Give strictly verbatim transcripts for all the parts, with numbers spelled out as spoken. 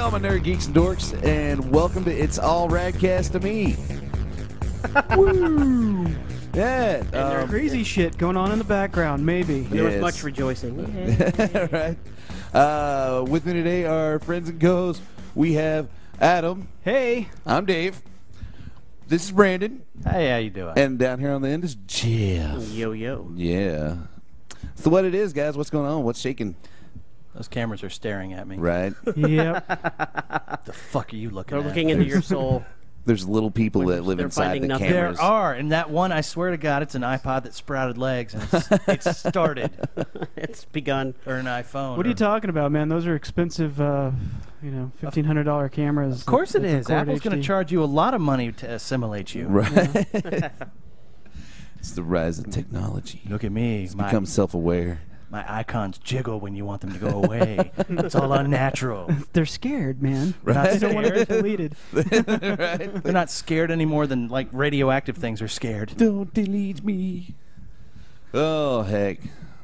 all my nerd geeks and dorks, and welcome to It's All Raddcast to Me. Woo! Yeah. And there's Um, crazy shit going on in the background, maybe. There Yes. was much rejoicing. right. Uh, with me today are friends and co-hosts. We have Adam. Hey. I'm Dave. This is Brandon. Hey, how you doing? And down here on the end is Jeff. Yo, yo. Yeah. So what it is, guys, what's going on? What's shaking? Those cameras are staring at me. Right. Yep. What the fuck are you looking They're at? looking into your soul. There's little people When that live they're inside finding the nothing. cameras. There are, and that one, I swear to God, it's an iPod that sprouted legs, and it's, it's started, It's begun. or an iPhone. What are or, you talking about, man? Those are expensive, uh, you know, fifteen hundred dollar cameras. Of course it that is. record Apple's going H D. to charge you a lot of money to assimilate you. Right. It's the rise of technology. Look at me. It's My, become self-aware. my icons jiggle when you want them to go away. It's all unnatural. They're scared, man. Right. They don't want to be deleted. Right. They're not scared any more than, like, radioactive things are scared. Don't delete me. Oh, heck.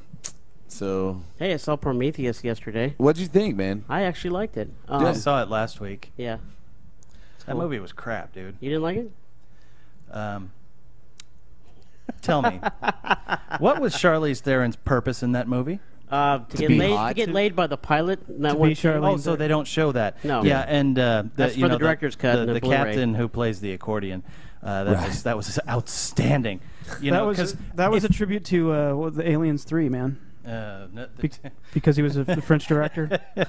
So, Hey, I saw Prometheus yesterday. what'd you think, man? I actually liked it. I Um, saw it last week. yeah. That cool. movie was crap, dude. You didn't like it? Um, tell me, what was Charlize Theron's purpose in that movie? Uh, to, To get be laid, hot? to get laid by the pilot. in That To one be scene. Charlize Oh, so they don't show that? No. Yeah, and uh, the, That's you for know, the director's cut The, and the the Blu-ray. captain who plays the accordion. Uh, that Right. was that was outstanding. You that know, was because that was a tribute to uh, what was the Aliens three, man. uh, no, the- Be- because he was a, the French director.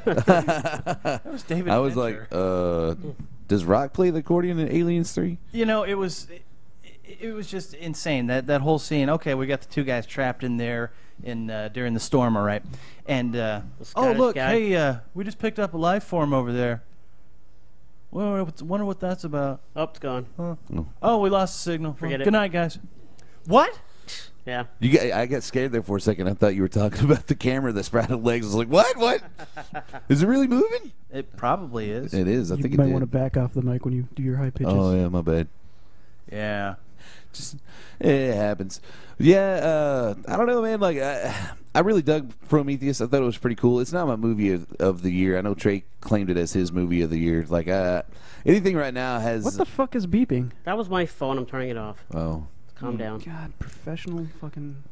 that was David. I was Fincher. like, uh, does Rock play the accordion in Aliens three? You know, it was it, it was just insane that that whole scene. Okay, we got the two guys trapped in there in uh, during the storm, all right, and uh, The oh Scottish look, guy. hey, uh, we just picked up a life form over there. Well, what's- wonder what that's about. Oh, it's gone. Huh. Oh. Oh, we lost the signal. Forget Well, it. Good night, guys. What? Yeah. You get, I got scared there for a second. I thought you were talking about the camera that sprouted legs. I was like, what? What? Is it really moving? It probably is. It is. I You think might it want to did. back off the mic when you do your high pitches. Oh, yeah, my bad. Yeah. Just it happens. Yeah, uh, I don't know, man. Like, I, I really dug Prometheus. I thought it was pretty cool. It's not my movie of, of the year. I know Trey claimed it as his movie of the year. Like, uh, anything right now has. What the fuck is beeping? That was my phone. I'm turning it off. Oh. Calm down. God, professional fucking.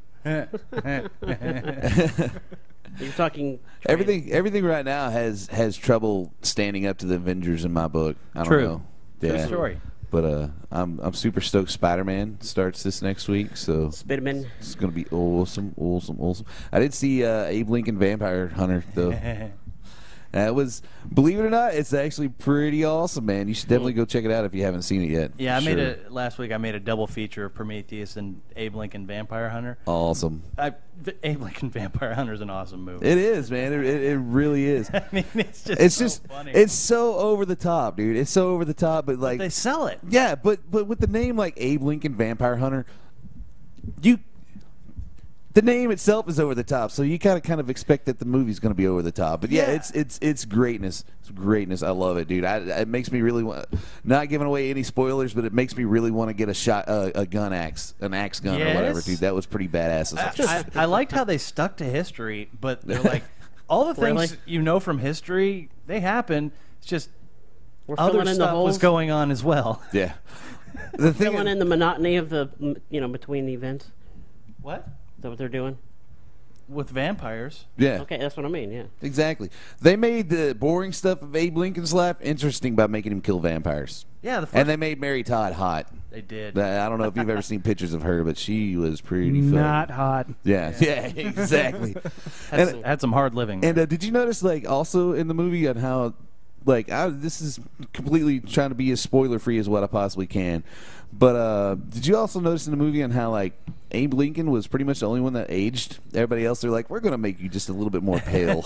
You're talking. Everything, everything right now has has trouble standing up to the Avengers in my book. I don't True. know. True Yeah. story. But uh, I'm I'm super stoked. Spider-Man starts this next week, so Spiderman. it's gonna be awesome, awesome, awesome. I did see uh, Abe Lincoln Vampire Hunter though. That was, believe it or not, it's actually pretty awesome, man. You should definitely go check it out if you haven't seen it yet. Yeah, I Sure. made a last week. I made a double feature of Prometheus and Abe Lincoln Vampire Hunter. Awesome. I, Abe Lincoln Vampire Hunter is an awesome movie. It is, man. It, it, it really is. I mean, it's just It's so just, funny. it's so over the top, dude. It's so over the top, but like, they sell it. yeah, but but with the name like Abe Lincoln Vampire Hunter, you, the name itself is over the top, so you kind of kind of expect that the movie's going to be over the top. But yeah, Yeah. it's it's it's greatness. It's greatness. I love it, dude. I, it makes me really want, not giving away any spoilers, but it makes me really want to get a shot, uh, a gun axe, an axe gun or whatever, Yes. dude. That was pretty badass. I, I, I liked how they stuck to history, but they're like, all the things Really? you know from history, they happen. It's just We're other filling in the stuff holes. was going on as well. yeah. The thing Filling in the monotony of the, m- you know, between the events. What? Is that what they're doing? With vampires. yeah. Okay, that's what I mean. Yeah. Exactly. They made the boring stuff of Abe Lincoln's life interesting by making him kill vampires. Yeah, the first And they made Mary Todd hot. they did. I don't know if you've ever seen pictures of her, but she was pretty Not fun. hot. Yeah, yeah, exactly. had, and had some hard living. and uh, did you notice, like, also in the movie on how, like, I, this is completely trying to be as spoiler-free as what I possibly can, but uh, did you also notice in the movie on how, like, Abe Lincoln was pretty much the only one that aged? Everybody else, they're like, we're going to make you just a little bit more pale.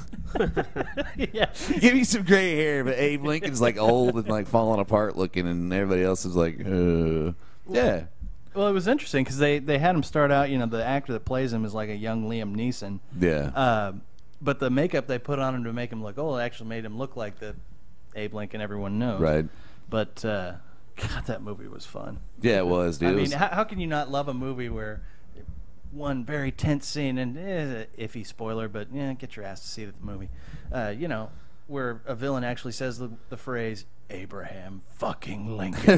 yeah. Give me some gray hair, but Abe Lincoln's like old and like falling apart looking, and everybody else is like, uh, yeah. Well, it was interesting because they, they had him start out, you know, the actor that plays him is like a young Liam Neeson. Yeah. Uh, but the makeup they put on him to make him look old actually made him look like the Abe Lincoln everyone knows. Right. But, uh, God, that movie was fun. Yeah, it was, dude. I It mean, was- how, how can you not love a movie where one very tense scene, and eh, iffy spoiler, but yeah, get your ass to see the movie. Uh, you know, where a villain actually says the, the phrase Abraham fucking Lincoln.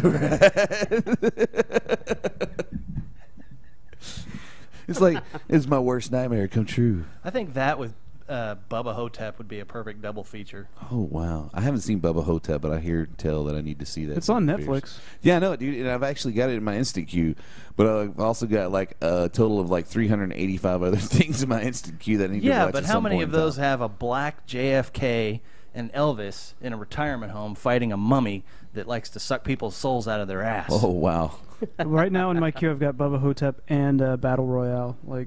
It's like it's my worst nightmare come true. I think that with uh, Bubba Hotep would be a perfect double feature. Oh wow, I haven't seen Bubba Hotep, but I hear tell that I need to see that. It's on Fierce. Netflix. Yeah, I know it, dude, and I've actually got it in my instant queue. But I've also got like a total of like three hundred eighty-five other things in my instant queue that I need Yeah, to watch. but at how some many point of in those time. have a black J F K and Elvis in a retirement home fighting a mummy that likes to suck people's souls out of their ass? Oh wow. Right now in my queue, I've got Bubba Hotep and uh, Battle Royale. Like,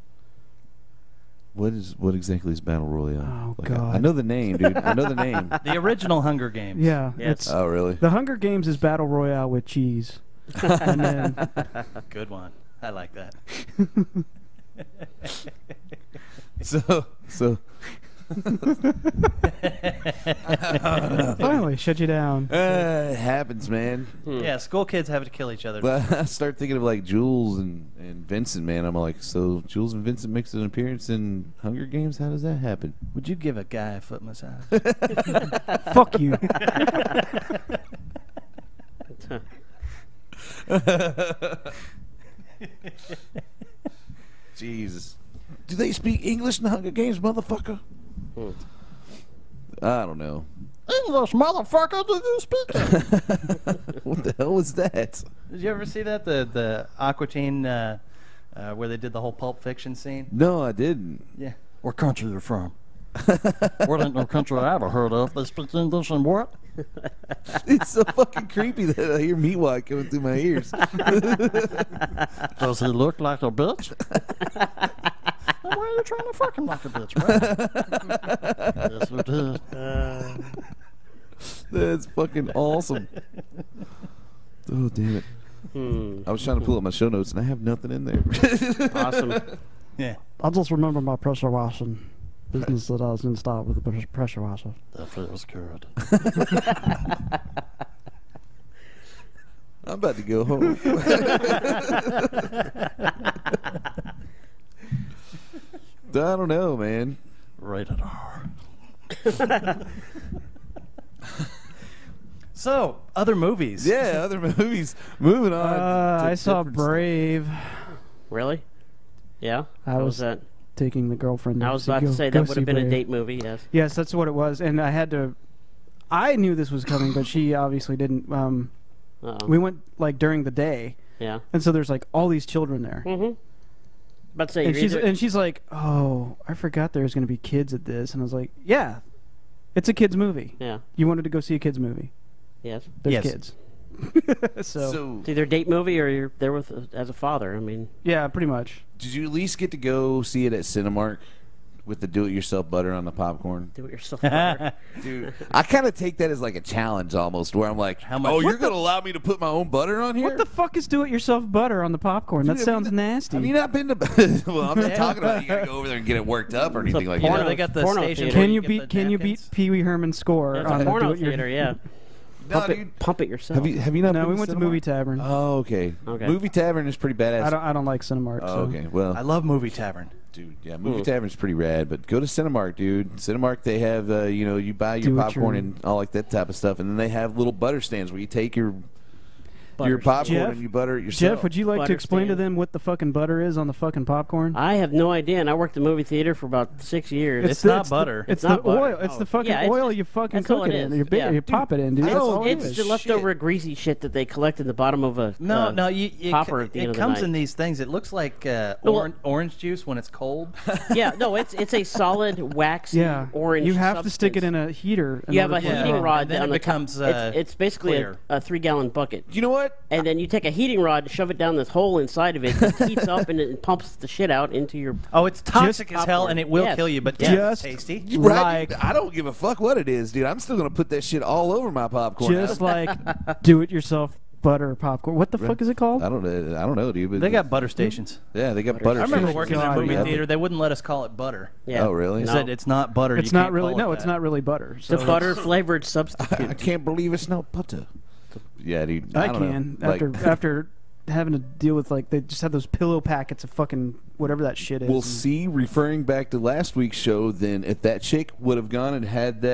What is what exactly is Battle Royale? Oh, Like, I, God. I know the name, dude. I know the name. The original Hunger Games. yeah, Yes. it's Oh really? the Hunger Games is Battle Royale with cheese. And then Good one. I like that. So so. finally shut you down. Uh, it happens, man. Yeah, school kids have to kill each other. But I start thinking of like Jules and, and Vincent, man. I'm like, so Jules and Vincent makes an appearance in Hunger Games? How does that happen? Would you give a guy a foot massage? Fuck you. Jesus. Do they speak English in the Hunger Games, motherfucker? Hmm. I don't know. English, motherfucker, do you speak it? What the hell was that? Did you ever see that? The the Aquatine, uh, uh, where they did the whole Pulp Fiction scene? No, I didn't. Yeah. What country you from? What ain't no country I ever heard of. They speak English and what? It's so fucking creepy that I hear meat white coming through my ears. Does he look like a bitch? Why are you trying to fuck him like a bitch, man? Yes, we did. Uh, That's fucking awesome. Oh, damn it. hmm. I was trying to pull up my show notes, and I have nothing in there. Awesome. Yeah. I just remember my pressure washing business that I was going to start with the pressure washer. That feels good. I'm about to go home. I don't know, man. Rated R. So, other movies. Yeah, other movies. Moving on. Uh, to I saw different stuff. Brave Really? Yeah. I How was was that? taking the girlfriend. I to was see- about go- to say go that would see have been a Brave. date movie. Yes. Yes, that's what it was, and I had to. I knew this was coming, but she obviously didn't. Um, Uh-oh. we went like during the day, Yeah. and so there's like all these children there, Mm-hmm. About to say and you're she's either- and she's like, "Oh, I forgot there was going to be kids at this," and I was like, "Yeah, it's a kids movie. yeah. You wanted to go see a kids movie. Yes. There's Yes. kids." so, So, It's either a date movie or you're there with uh, as a father. I mean, yeah, pretty much. did you at least get to go see it at Cinemark with the do-it-yourself butter on the popcorn? do it yourself. Father. Dude, I kind of take that as like a challenge almost, where I'm like, How much- oh, What you're the- going to allow me to put my own butter on here? What the fuck is do-it-yourself butter on the popcorn? Dude, that have sounds you not- nasty. Have you not been to... well, I'm not talking about you got to go over there and get it worked up or anything like You know, porno- that. they got the porno station theater. where can you get beat the Can you beat napkins. Pee Wee Herman's score It's on a the porno do-it-your- theater. Yeah. No, Pump it, dude. pump it yourself. Have you, have you not No, been we went to Cinemark? Movie Tavern. Oh, okay. Okay. Movie Tavern is pretty badass. I don't. I don't like Cinemark. oh, so. okay. Well, I love Movie Tavern. dude, yeah, Movie Hmm. Tavern's pretty rad, but go to Cinemark, dude. Cinemark, they have, uh, you know, you buy your Do what popcorn you're- and all like that type of stuff, and then they have little butter stands where you take your your Butter popcorn Jeff? and you butter it yourself. Jeff, would you like to Butter explain to stand. them what the fucking butter is on the fucking popcorn? I have no idea, and I worked the movie theater for about six years. It's not the- butter. It's, It's not the butter. oil. It's Oh. the fucking Yeah, it's oil just- you fucking that's all cook it, it in. is. You, ba- Yeah. you pop it in, dude. I That's don't all it It's is. the shit. leftover greasy shit that they collect in the bottom of a No, uh, no, you, it, popper c- at the it end of the comes night. in these things. It looks like uh, No, well- orange, orange juice when it's cold. Yeah, no, it's it's a solid waxy Yeah, orange. you have to stick it substance. in a heater. in You have order a for it to heating run. rod And then on it the top. becomes, uh, it's, it's basically a, clear. a three-gallon bucket, You know what? and then you take a heating rod, shove it down this hole inside of it, it heats up, and it pumps the shit out into your. Oh, it's toxic as hell, popcorn. and it will Yes. kill you. But Yes. yeah, it's Just- tasty. You right, Like- dude. I don't give a fuck what it is, dude. I'm still gonna put that shit all over my popcorn. Just I, like do-it-yourself butter popcorn. What the fuck is it called? I don't know. I don't know, dude. But They got butter stations. yeah, they got butter. I remember stations. working in God, a movie yeah. theater. They wouldn't let us call it butter. Yeah. Oh, really? They No. said it's not butter. It's you not can't really. call it No, it's that. not really butter. It's So a butter flavored I substitute. can't believe it's not butter. Yeah, dude. I, I, don't can know. Like, after after having to deal with like they just have those pillow packets of fucking whatever that shit is. we'll and- see. Referring back to last week's show, then if that chick would have gone and had that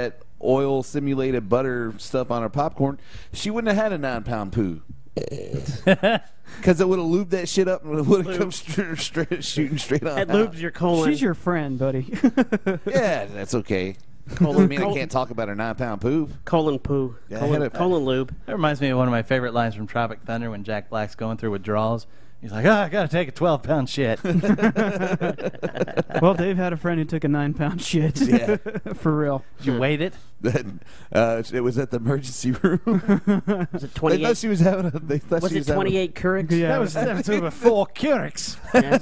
oil simulated butter stuff on her popcorn, she wouldn't have had a nine pound poo. Because it would have lubed that shit up and it would have come straight, straight, shooting straight on. That out. lubes your colon. She's your friend, buddy. Yeah, that's okay. colon. I mean, I colon, can't talk about her nine pound poop. colon poo. Yeah, I colon, had a- colon lube. That reminds me of one of my favorite lines from Tropic Thunder when Jack Black's going through withdrawals. He's like, oh, I got to take a twelve pound shit. Well, Dave had a friend who took a nine pound shit. Yeah. For real. Did you weight it? uh, it was at the emergency room. Was it They twenty-eight? thought she was having a. They thought Was she it was having a- twenty-eight Keurigs? Yeah. That was, that was over four Keurigs.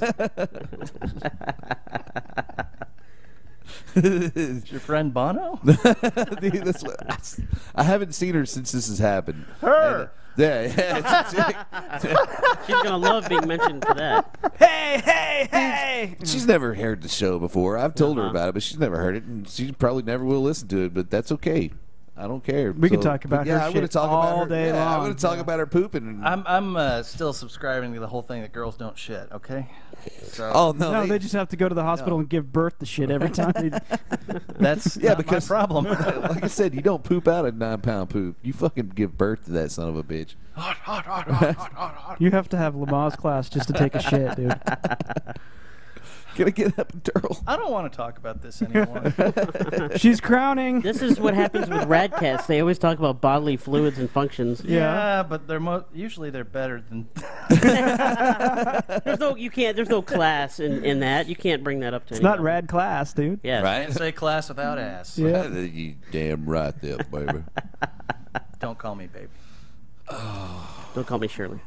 Is your friend Bono? Dude, that's what, I, I haven't seen her since this has happened. Her. And, yeah, yeah. She's gonna love being mentioned for that. Hey, hey, hey! She's never heard the show before. I've told her Uh-huh. about it, but she's never heard it, and she probably never will listen to it. But that's okay. I don't care. We can So- talk about but yeah, her I'm gonna shit talk all about her, day yeah, I'm long. going to talk Yeah. about her pooping. I'm I'm uh, still subscribing to the whole thing that girls don't shit. Okay. So oh no, No, they- they just have to go to the hospital No. and give birth to shit every time. They, that's yeah, not because my problem. like I said, you don't poop out a nine pound poop. You fucking give birth to that son of a bitch. hot, hot, hot, hot, hot, hot, hot. you have to have Lamaze class just to take a shit, dude. Can I get up and turtle? I don't want to talk about this anymore. She's crowning. This is what happens with Raddcast. They always talk about bodily fluids and functions. Yeah. but they're mo- usually they're better than. There's no, you can't. There's no class in, in that. You can't bring that up to. It's not anybody. rad class, dude. Yeah. Right? Say class without ass. Yeah. You damn right there, baby. Don't call me baby. Don't call me Shirley.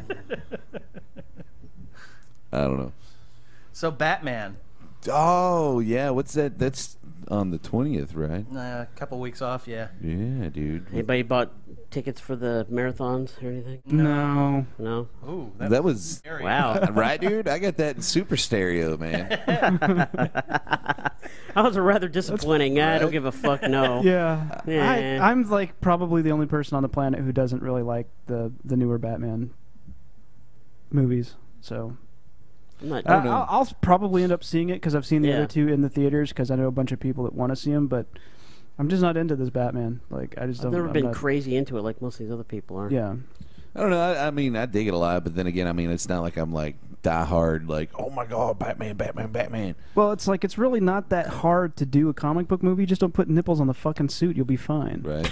I don't know. So Batman, Oh yeah, what's that? That's on the twentieth, right? uh, a couple weeks off, yeah. Yeah, dude. Anybody bought tickets for the marathons or anything? No. No. Ooh, That was scary. Wow. right, dude. I got that in super stereo, man. That was a rather disappointing. I don't give a fuck. No. Yeah. Yeah. I, I'm like probably the only person on the planet who doesn't really like the the newer Batman movies. So I'm not. I, know. I'll, I'll probably end up seeing it because I've seen the Yeah. other two in the theaters because I know a bunch of people that want to see them, but I'm just not into this Batman. Like I just I've don't. never I'm been not- crazy into it like most of these other people are. Yeah. I don't know. I, I mean, I dig it a lot, but then again, I mean, it's not like I'm like die hard, like, oh my god, Batman, Batman, Batman. Well, it's like it's really not that hard to do a comic book movie. Just don't put nipples on the fucking suit. You'll be fine. Right?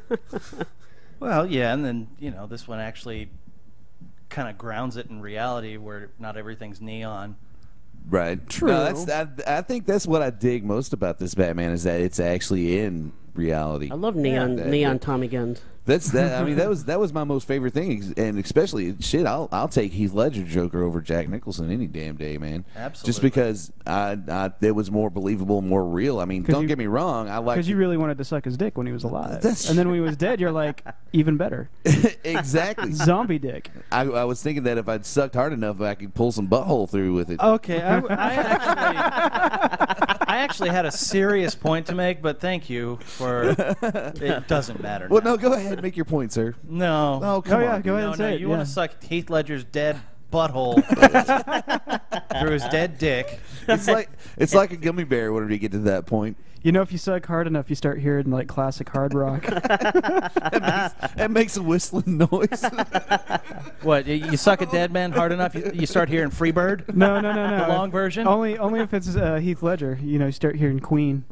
Well, yeah, and then you know this one actually kind of grounds it in reality, where not everything's neon. Right. True. No, that's I, I think that's what I dig most about this Batman is that it's actually in reality. I love neon that- neon that- Tommy guns. That's that. I mean, that was that was my most favorite thing, ex- and especially shit. I'll I'll take Heath Ledger Joker over Jack Nicholson any damn day, man. Absolutely. Just because I, I it was more believable, more real. I mean, 'Cause don't you- get me wrong. I like Because you really wanted to suck his dick when he was alive, That's- and then when he was dead, you're like, even better, exactly. zombie dick. I, I was thinking that if I'd sucked hard enough, I could pull some butthole through with it. Okay, I, I actually, I actually had a serious point to make, but thank you for. It doesn't matter. Well, now. no, go ahead, make your point, sir. No. Oh, come Oh, yeah, on. go ahead. No, and no, say it, you want yeah. to suck Heath Ledger's dead butthole through his dead dick. It's like it's like a gummy bear whenever you get to that point. You know, if you suck hard enough, you start hearing like classic hard rock. It makes, it makes a whistling noise. What? You, you suck a dead man hard enough, you, you start hearing Freebird? No, no, no, no. The long version? Only, only if it's uh, Heath Ledger. You know, you start hearing Queen.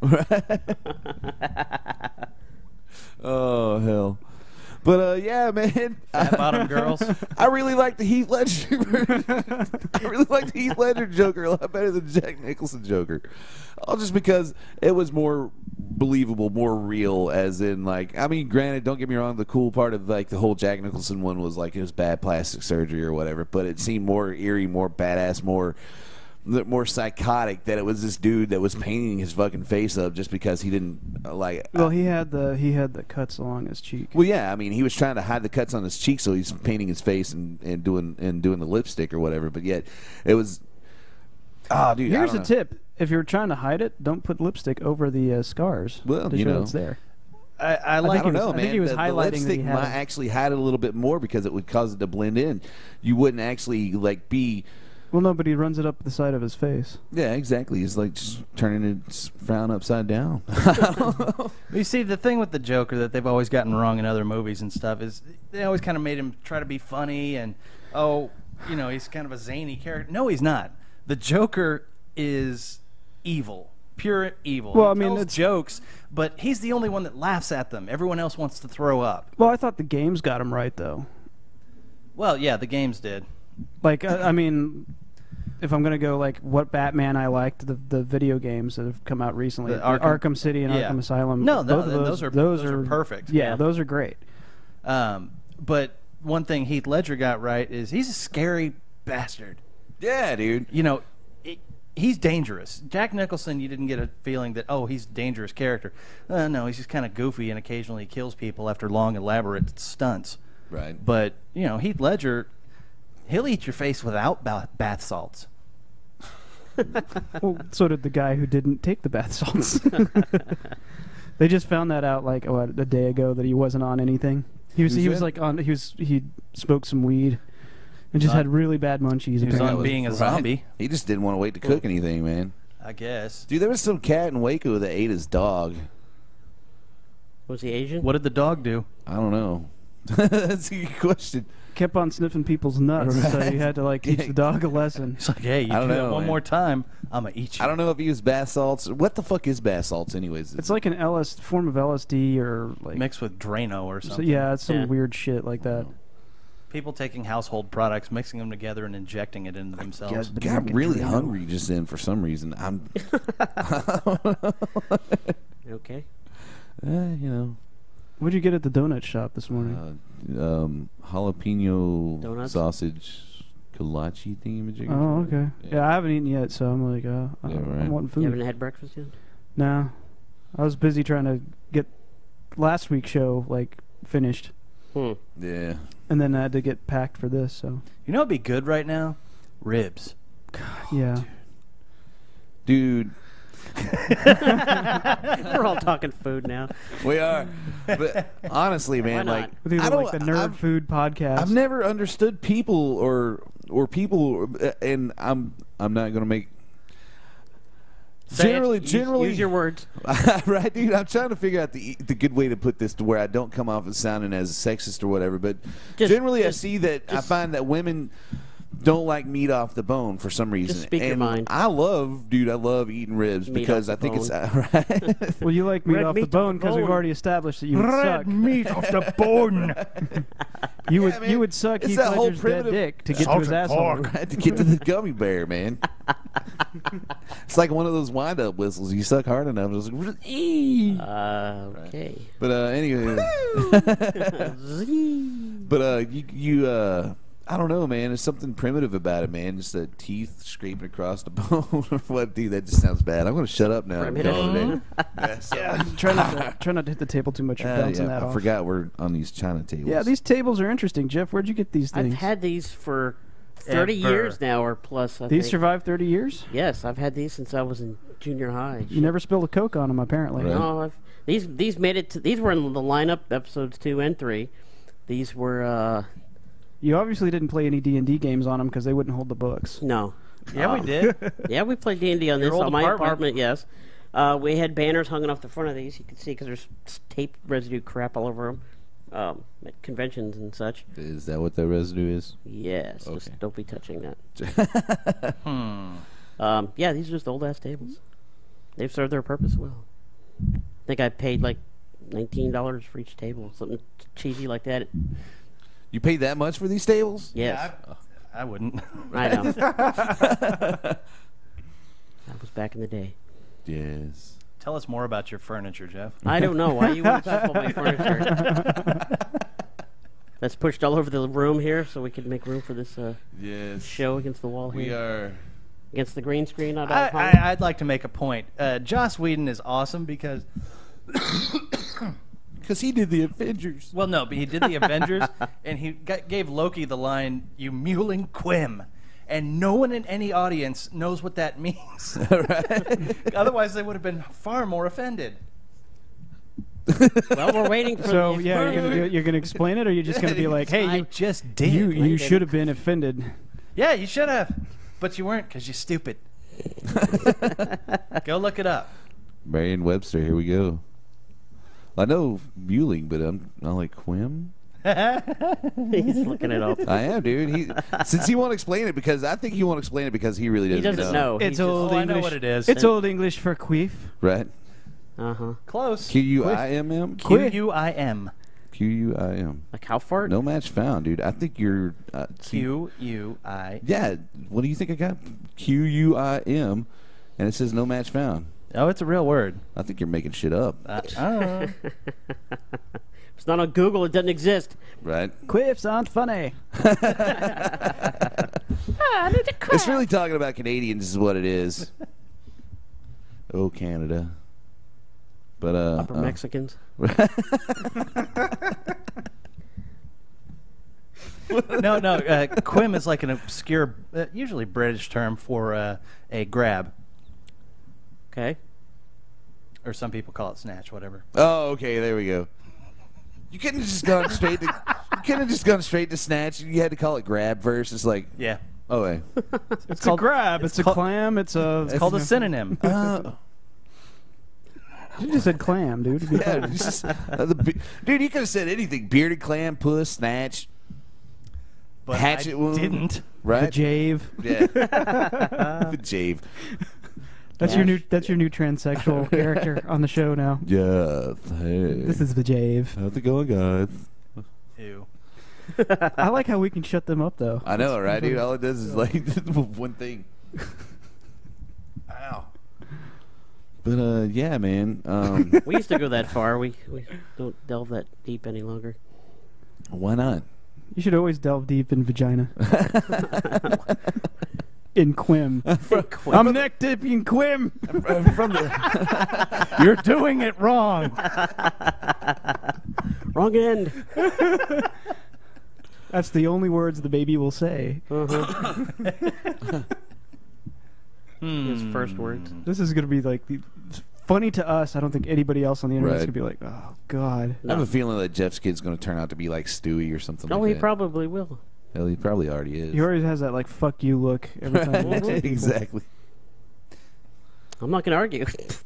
Oh hell! But uh, yeah, man. Fat bottom girls. I really like the Heath Ledger. I really like the Heath Ledger Joker a lot better than the Jack Nicholson Joker. All just because it was more believable, more real. As in, like, I mean, granted, don't get me wrong. The cool part of like the whole Jack Nicholson one was like it was bad plastic surgery or whatever, but it seemed more eerie, more badass, more. more psychotic that it was this dude that was painting his fucking face up just because he didn't uh, like. Well, he had the he had the cuts along his cheek. Well, yeah, I mean, he was trying to hide the cuts on his cheek, so he's painting his face and, and doing and doing the lipstick or whatever. But yet, it was. Oh, dude. Here's I a don't know. tip: if you're trying to hide it, don't put lipstick over the uh, scars. Well, to you show know. it's there. I, I I like he don't was- know, I man. think he was the, the highlighting that lipstick he had might it. actually hide it a little bit more because it would cause it to blend in. You wouldn't actually like be Well, no, but he runs it up the side of his face. Yeah, exactly. He's like just turning his frown upside down. You see, the thing with the Joker that they've always gotten wrong in other movies and stuff is they always kind of made him try to be funny and, oh, you know, he's kind of a zany character. No, he's not. The Joker is evil. Pure evil. Well, he I mean, tells it's jokes, but he's the only one that laughs at them. Everyone else wants to throw up. Well, I thought the games got him right, though. Well, yeah, the games did. Like, uh, I mean, if I'm gonna go like what Batman I liked, the the video games that have come out recently, The the Arkham- Arkham City and yeah. Arkham Asylum. No, no, both of those those, are- those, those are perfect. Yeah, Yeah. those are great. Um, but one thing Heath Ledger got right is he's a scary bastard. Yeah, dude. You know, it, he's dangerous. Jack Nicholson, you didn't get a feeling that, oh, he's a dangerous character. Uh, no, he's just kind of goofy and occasionally kills people after long, elaborate stunts. Right. But, you know, Heath Ledger, he'll eat your face without ba- bath salts. Well, so did the guy who didn't take the bath salts. They just found that out like what, a day ago that he wasn't on anything. He was Who's he was that? like on he was he smoked some weed and just on- had really bad munchies. he was apparently. on being a Right. zombie, He just didn't want to wait to cook anything, man. I guess. Dude, there was some cat in Waco that ate his dog. Was he Asian? What did the dog do? I don't know. That's a good question. Kept on sniffing people's nuts, so Right. you had to like teach the dog a lesson. He's like, hey, you I do don't that know, one man. more time, I'm going to eat you. I don't know if he used bath salts. What the fuck is bath salts, anyways? It's like an L S form of L S D or like Mixed with Drano or so, something. yeah, it's some Yeah. weird shit like that. People taking household products, mixing them together, and injecting it into themselves. guess- But got drinking really Drano. hungry just then for some reason. I'm, Okay. uh, you know, What'd you get at the donut shop this morning? uh, um, jalapeno Donuts? sausage kolache thingamajigger. Oh, okay. Yeah. Yeah. I haven't eaten yet, so I'm like, uh, I- Yeah, I'm right. wanting You haven't food. had breakfast yet? No, I was busy trying to get last week's show like finished, Hmm. Yeah. and then I had to get packed for this. So You know what'd be good right now? Ribs. yeah, Dude, We're all talking food now. we are. But honestly, man, not? like with either I don't like the nerd I've, food podcast. I've never understood people or or people, and I'm I'm not gonna make. Say it. Generally, Use- generally, use your words. right, dude. I'm trying to figure out the the good way to put this to where I don't come off as sounding as sexist or whatever. But Just- generally, just- I see that I just- find that women don't like meat off the bone for some reason. speak your and mind. I love, dude. I love eating ribs Meat because I off the think it's right. well, you like meat Red off meat the off bone the because we've bone. already established that you would suck. meat off the bone. You would Yeah, man. you would suck It's Heath that whole Ledger's dead primitive- dick to get to his Salted asshole. pork. Right, to get to the gummy bear, man. It's like one of those wind-up whistles. You suck hard enough, it's like, "Ee." Uh, okay. But uh, anyway, but uh, you, you uh, I don't know, man. There's something primitive about it, man. Just the teeth scraping across the bone or what, dude? That just sounds bad. I'm gonna shut up now. I'm Primitive. calling it a day. Yeah, so- Yeah, try not to try not to hit the table too much. You're Uh, bouncing yeah, that I off. forgot we're on these China tables. Yeah, these tables are interesting, Jeff. Where'd you get these things? I've had these for thirty Ever. years now or plus. I these think. survived thirty years. Yes, I've had these since I was in junior high. You never spilled a Coke on them, apparently. Right. No, I've, these these made it. To, these were in the lineup episodes two and three. These were uh, You obviously didn't play any D and D games on them because they wouldn't hold the books. no. Yeah, we Um, did. Yeah, we played D and D on Your this old on my apartment. apartment. Yes, uh, we had banners hung off the front of these. You can see because there's s- tape residue crap all over them um, at conventions and such. Is that what that residue is? Yes, Okay. just don't be touching that. Hmm. Um, yeah, these are just old ass tables. They've served their purpose well. I think I paid like nineteen dollars for each table, something cheesy like that. You paid that much for these tables? Yes, Yeah, I, I wouldn't. I know. That was back in the day. Yes. Tell us more about your furniture, Jeff. I don't know why you want to talk about my furniture. That's pushed all over the room here, so we could make room for this uh, Yes. show against the wall We here, are. against the green screen. Out I, of I, I'd like to make a point. Uh, Joss Whedon is awesome because, Because he did the Avengers. well, no, but he did the Avengers, and he got, gave Loki the line, "You mewling quim," and no one in any audience knows what that means. Otherwise, they would have been far more offended. well, we're waiting for So the yeah, you're gonna do, you're gonna explain it, or you're just gonna be like, "Hey, I you just did. you, you did. should have been offended." Yeah, you should have. But you weren't because you're stupid. Go look it up. Merriam-Webster, here we go. I know Mueling, but I'm not like Quim. He's looking it up. I am, dude. He, since he won't explain it, because I think he won't explain it because he really He doesn't, doesn't know. It's He's old Oh, I English. know what it is. It's old English for queef. Right? Uh huh. Close. Q U I M M? Q U I M. Q U I M. Like how far? No match found, dude. I think you're... Uh, Q U I. Yeah. What do you think I got? Q U I M, and it says no match found. Oh, it's a real word. I think you're making shit up. Uh, I don't know. It's not on Google. It doesn't exist. Right? Quiffs aren't funny. It's really talking about Canadians is what it is. Oh, Canada. But, uh... Upper uh, Mexicans. no, no. Uh, quim is like an obscure, uh, usually British term for uh, a grab. Okay. Or some people call it snatch, whatever. Oh, okay, there we go. You couldn't have just gone straight to... You couldn't have just gone straight to snatch. You had to call it grab first. It's like... Yeah. Oh, wait. It's a grab. It's, a called- clam. It's a. It's called a synonym. Uh, You just said clam, dude. It'd be yeah, fine. it's just, uh, the, be- dude, you could have said anything. Bearded clam, puss, snatch, But hatchet I wound. didn't. The Right? jave. Yeah. The jave. That's your new. That's your new transsexual character on the show now. Yeah. Hey. This is the jave. How's it going, guys? Ew. I like how we can shut them up though. I know, right, dude? All it does is like one thing. Ow. But uh, yeah, man. Um, We used to go that far. We we don't delve that deep any longer. why not? You should always delve deep in vagina. In quim. I'm neck deep in quim. From the You're doing it wrong. Wrong end. That's the only words the baby will say. Uh-huh. His Hmm. first words. This is gonna be like the, funny to us. I don't think anybody else on the internet is Right. gonna be like, oh god. I have a feeling that Jeff's kid's going to turn out to be like Stewie or something No, like he that. probably will. Hell, he probably already is. He always has that like "fuck you" look every time. he looks at people. Exactly. I'm not going to argue.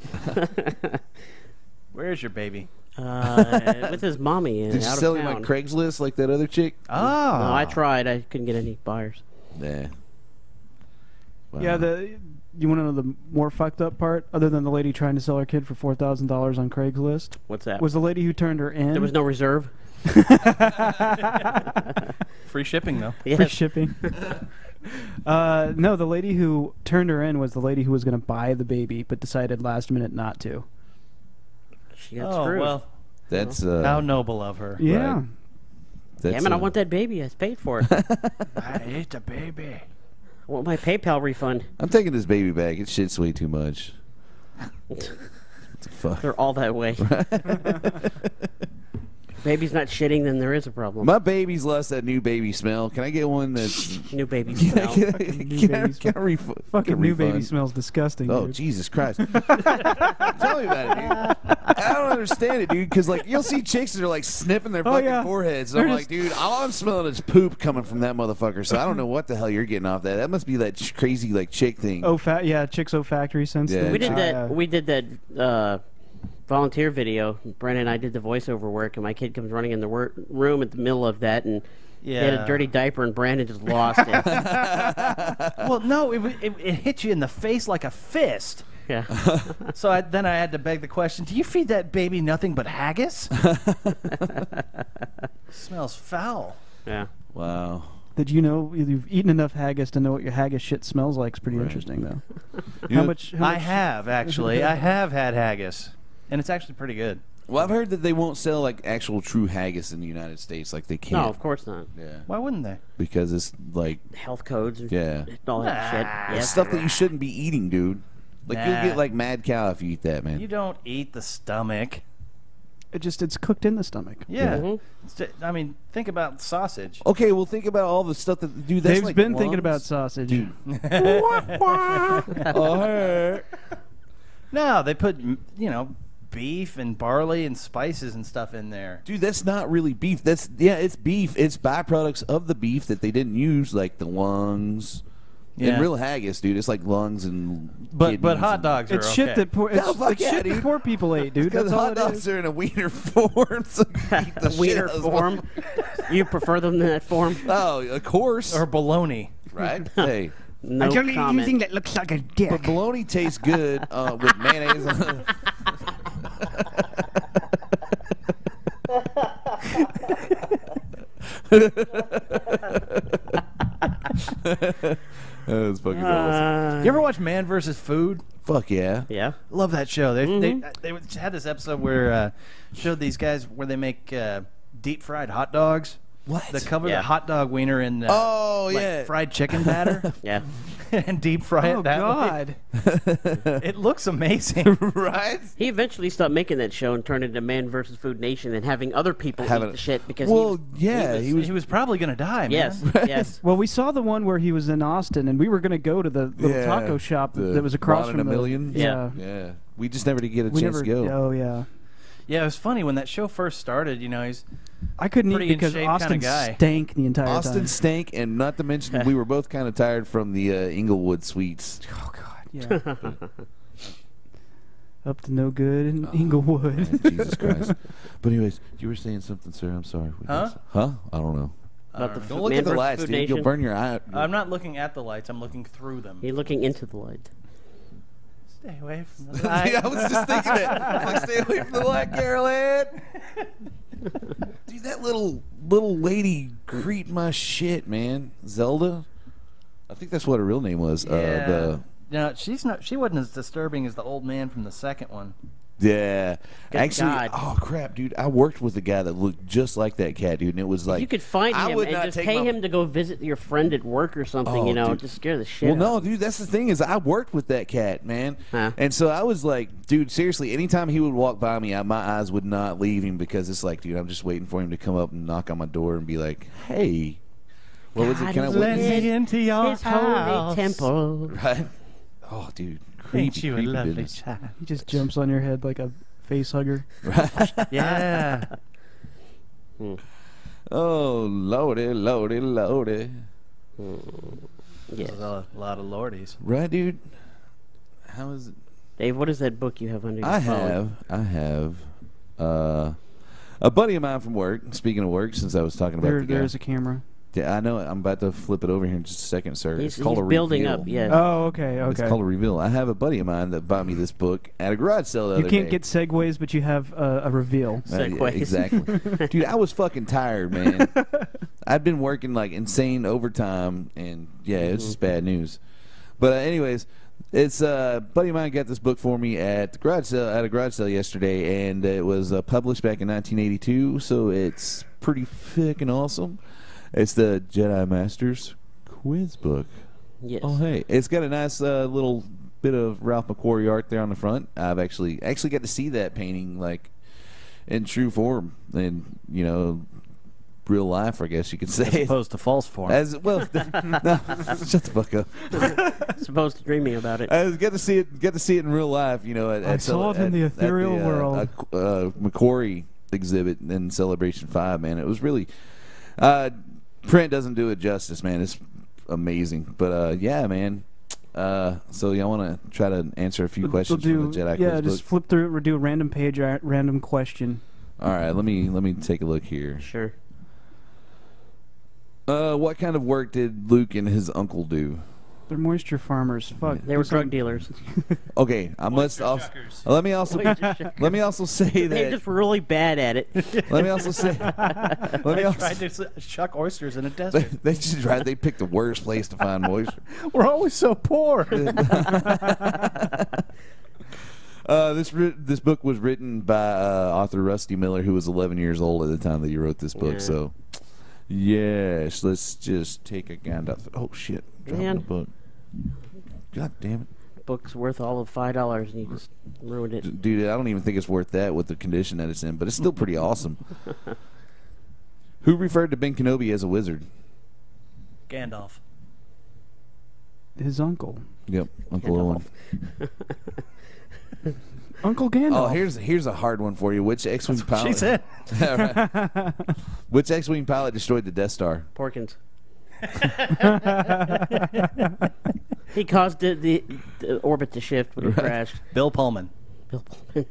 Where's your baby? uh, with his mommy and Did you out sell of him town. like Craigslist like that other chick? Ah. No, I tried. I couldn't get any buyers. Nah. Wow. Yeah, the you want to know the more fucked up part, other than the lady trying to sell her kid for four thousand dollars on Craigslist, What's that? was the lady who turned her in. There was no reserve. Free shipping, though. Yes. Free shipping. uh, no, the lady who turned her in was the lady who was going to buy the baby, but decided last minute not to. She got Oh, screwed. well, That's uh, how noble of her. Yeah. Right. that's, Damn it, I uh, want that baby. I paid for it. I hate the baby. I want my PayPal refund. I'm taking this baby back. It shits way too much. What the fuck? They're all that way. Baby's not shitting, then there is a problem. My baby's lost that new baby smell. Can I get one that's... New baby Can I, smell. can I, Fucking new can I, baby can I refund? Fucking can new refund? baby smells disgusting. Oh, dude. Jesus Christ. Tell me about it, dude. I don't understand it, dude, because, like, you'll see chicks that are, like, sniffing their Oh, fucking yeah. foreheads. And I'm They're like, dude, all I'm smelling is poop coming from that motherfucker, so I don't know what the hell you're getting off that. That must be that ch- crazy, like, chick thing. Oh, fat yeah, chicks olfactory sense. Yeah. thing. We did Ah, that. yeah. We did that uh, volunteer video. Brandon and I did the voiceover work, and my kid comes running in the wor- room at the middle of that, and he had Yeah. a dirty diaper, and Brandon just lost it. Well, no, it, w- it, it hit you in the face like a fist. Yeah. So I, then I had to beg the question, do you feed that baby nothing but haggis? Smells foul. Yeah. Wow. Did you know you've eaten enough haggis to know what your haggis shit smells like? It's pretty Right. interesting, though. You how know- much? How I much have, actually. I have had haggis. And it's actually pretty good. Well, I've heard that they won't sell, like, actual true haggis in the United States. Like, they can't. No, of course not. Yeah. Why wouldn't they? Because it's, like, Health codes and yeah. all that shit. Nah. Yes. stuff that you shouldn't be eating, dude. Like, Nah. you'll get, like, mad cow if you eat that, man. You don't eat the stomach. It just it's cooked in the stomach. Yeah. Mhm. It's ju- I mean, think about sausage. Okay, well, think about all the stuff that, dude, that's Dave's like been thinking about lungs. sausage. Oh, No, they put, m- you know, beef and barley and spices and stuff in there. dude, that's not really beef. That's, yeah, it's beef. It's byproducts of the beef that they didn't use, like the lungs, Yeah. And real haggis, dude. It's like lungs and But but kidneys hot and- dogs are It's okay. shit that poor, it's, No, fuck it's yeah, shit dude. that poor people ate, dude. Because That's all hot it dogs is. are in a wiener form, so you eat the shit Wiener out of form. You prefer them in that form? Oh, of course. Or bologna. Right? Hey. No comment. that looks like a dick. But bologna tastes good uh, with mayonnaise on That was fucking awesome. Uh, You ever watch Man versus Food? Fuck yeah. yeah. Love that show. They Mhm. they they had this episode where uh, showed these guys where they make uh, deep fried hot dogs. What? They cover Yeah. the hot dog wiener in uh, Oh, like yeah. fried chicken batter Yeah. and deep fry Oh it that God! way. It looks amazing. Right? He eventually stopped making that show and turned it into Man versus Food Nation and having other people Having- eat the shit because Well, he, yeah, he he was. he was probably gonna die, man. yes, yes. Well, we saw the one where he was in Austin, and we were going to go to the little Yeah, taco shop the that was across One in from a the Million? Yeah, Yeah. We just never did get a we chance never. to go. Oh yeah, Yeah, it was funny when that show first started. You know, he's I couldn't eat Pretty in because shape kinda Austin guy. stank the entire Austin time. stank, and not to mention, we were both kind of tired from the uh, Inglewood Suites. Oh God, yeah. Up to no good in Inglewood. Man, Jesus Christ. But anyways, you were saying something, sir. I'm sorry. What Huh? was- Huh? I don't know. About the Don't f- look Man at the versus lights, Food dude. Nation. You'll burn your eye. I'm not looking at the lights. I'm looking through them. You're looking into the light. Stay away from the light. Yeah, I was just thinking that. I was like, stay away from the light, Carolyn. Dude, that little little lady creeped my shit, man. Zelda. I think that's what her real name was. Yeah. Uh, the No, she's not. She wasn't as disturbing as the old man from the second one. yeah. Good Actually, God. oh crap, dude! I worked with a guy that looked just like that cat, dude, and it was like you could find I him would and not just take pay my- him to go visit your friend at work or something, Oh, you know, dude. just scare the shit Well, out no, of him. dude, that's the thing is I worked with that cat, man. Huh. And so I was like, dude, seriously, anytime he would walk by me, I, my eyes would not leave him because it's like, dude, I'm just waiting for him to come up and knock on my door and be like, hey, what was it? God Can I is witness? Let me into your His holy temple. Right? Oh, dude, creepy, Ain't you a creepy lovely business. child? He just jumps on your head like a face hugger. Right? Yeah. Oh, lordy, lordy, lordy. Yeah. There's a lot of lordies. Right, dude? How is it? Dave, what is that book you have under your I phone? have, I have, uh, a buddy of mine from work. Speaking of work, since I was talking about There, the guy. there's a camera. Yeah, I know. I'm about to flip it over here in just a second, sir. He's, it's called he's a building reveal. up, yeah. Oh, okay, It's okay. called a reveal. I have a buddy of mine that bought me this book at a garage sale the You other can't day. get segues, but you have uh, a reveal. Uh, yeah, Segues. exactly. Dude, I was fucking tired, man. I'd been working like insane overtime, and yeah, it's just bad news. But uh, anyways, it's uh, buddy of mine got this book for me at the garage sale at a garage sale yesterday, and it was uh, published back in nineteen eighty-two, so it's pretty fucking awesome. It's the Jedi Masters quiz book. Yes. Oh hey, it's got a nice uh, little bit of Ralph McQuarrie art there on the front. I've actually actually got to see that painting like in true form, and you know, real life, I guess you could As say. opposed to false form. As well, no, shut the fuck up. Supposed to dreaming about it. I get to see it, get to see it in real life. You know, at, I at saw cele- it in the at- at ethereal uh, world. Uh, uh, McQuarrie exhibit in Celebration Five. Man, it was really. Uh, print doesn't do it justice, man. It's amazing, but uh, yeah, man. Uh, so y'all want to try to answer a few We'll- questions we'll from the do- Jedi Yeah, quiz just book? flip through it. We'll do a random page, a random question. All right, let me let me take a look here. Sure. Uh, what kind of work did Luke and his uncle do? They're moisture farmers. Fuck. They were Looks like- drug dealers. Okay, I must also let me also let me also say They're that just really bad at it. let me also say let me I also tried to s- chuck oysters in a they, desert. they just tried they picked the worst place to find moisture. We're always so poor. Uh, this ri- this book was written by uh, author Rusty Miller, who was eleven years old at the time that he wrote this book. Yeah. So, yes, let's just take a gander. Oh shit! Dropping Man. the book. God damn it, Book's worth all of five dollars, and you just ruined D- it. dude! I don't even think it's worth that with the condition that it's in, but it's still pretty awesome. Who referred to Ben Kenobi as a wizard? Gandalf. His uncle. Yep, Uncle Owen. Uncle Gandalf. Oh, here's here's a hard one for you. Which X-wing pilot? She said. Right. Which X-wing pilot destroyed the Death Star? Porkins. He caused the, the, the orbit to shift when it Right. crashed. Bill Pullman. Bill Pullman.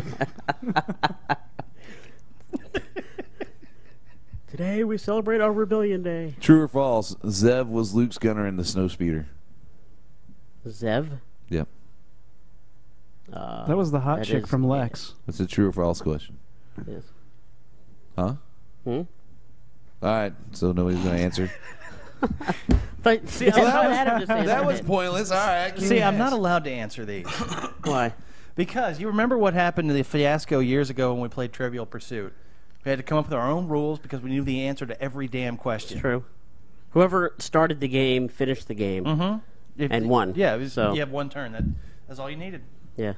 Today we celebrate our Rebellion Day. True or false? Zev was Luke's gunner in the snowspeeder. Zev? Yep. Uh, That was the hot that chick is- from Lex. That's a true or false question. Yes. Huh? Hmm? All right. So nobody's gonna answer. But see, So I that thought was- Adam just answered That was it. pointless. All right. I See, can't I'm not answer. allowed to answer these. Why? Because you remember what happened to the fiasco years ago when we played Trivial Pursuit. We had to come up with our own rules because we knew the answer to every damn question. True. Whoever started the game finished the game. Mm-hmm. If- And won. Yeah, it was, So- you have one turn. That, that's all you needed. Yeah.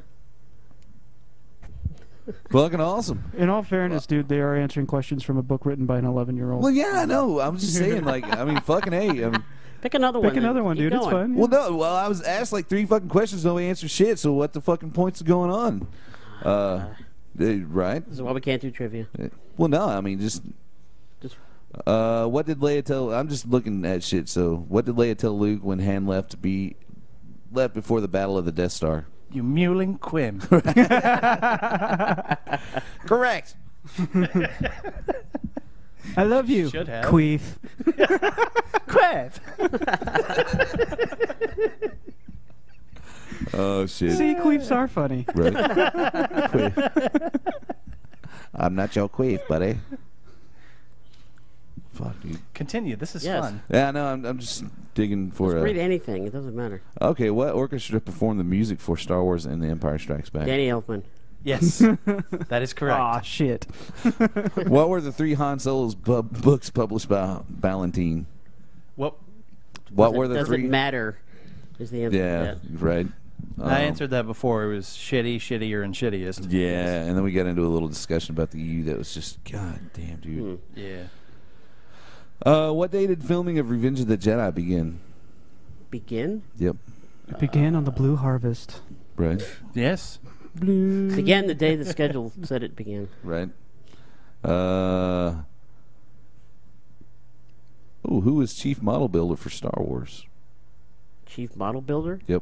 Fucking awesome. In all fairness, dude, they are answering questions from a book written by an eleven-year-old. Well, yeah, I know. I'm just saying, like, I mean, fucking hey. I mean, Pick another one. Pick another then. one, Keep dude. It's going. fun. well, no. Well, I was asked like three fucking questions. Nobody answered shit. So what the fucking points are going on? Uh, eh, right? This is why we can't do trivia. Eh, Well, no. I mean, just. Just Uh, what did Leia tell? I'm just looking at shit. So, what did Leia tell Luke when Han left to be left before the Battle of the Death Star? You mewling Quim. Correct. I love you, Should have. Queef. Quev. Oh shit. See, queefs are funny. Right. Queef. I'm not your queef, buddy. Fuck, dude. Continue. This is Yes. fun. Yeah, no, I'm, I'm just digging for just a. read anything. It doesn't matter. Okay, what orchestra performed the music for Star Wars and The Empire Strikes Back? Danny Elfman. Yes, that is correct. Aw, shit. What were the three Han Solo's bu- books published by Ballantine? What? What Doesn't- were the doesn't three? matter. Is the answer Yeah, to that. right. Um, I answered that before. It was shitty, shittier, and shittiest. Yeah, and then we got into a little discussion about the U that was just, god damn, dude. Hmm. Yeah. Uh, what day did filming of Revenge of the Jedi begin? Begin? Yep, It began on the Blue Harvest. right, Yes. Blue. Began the day the schedule said it began. right. Uh, oh, who was chief model builder for Star Wars? Chief model builder? Yep.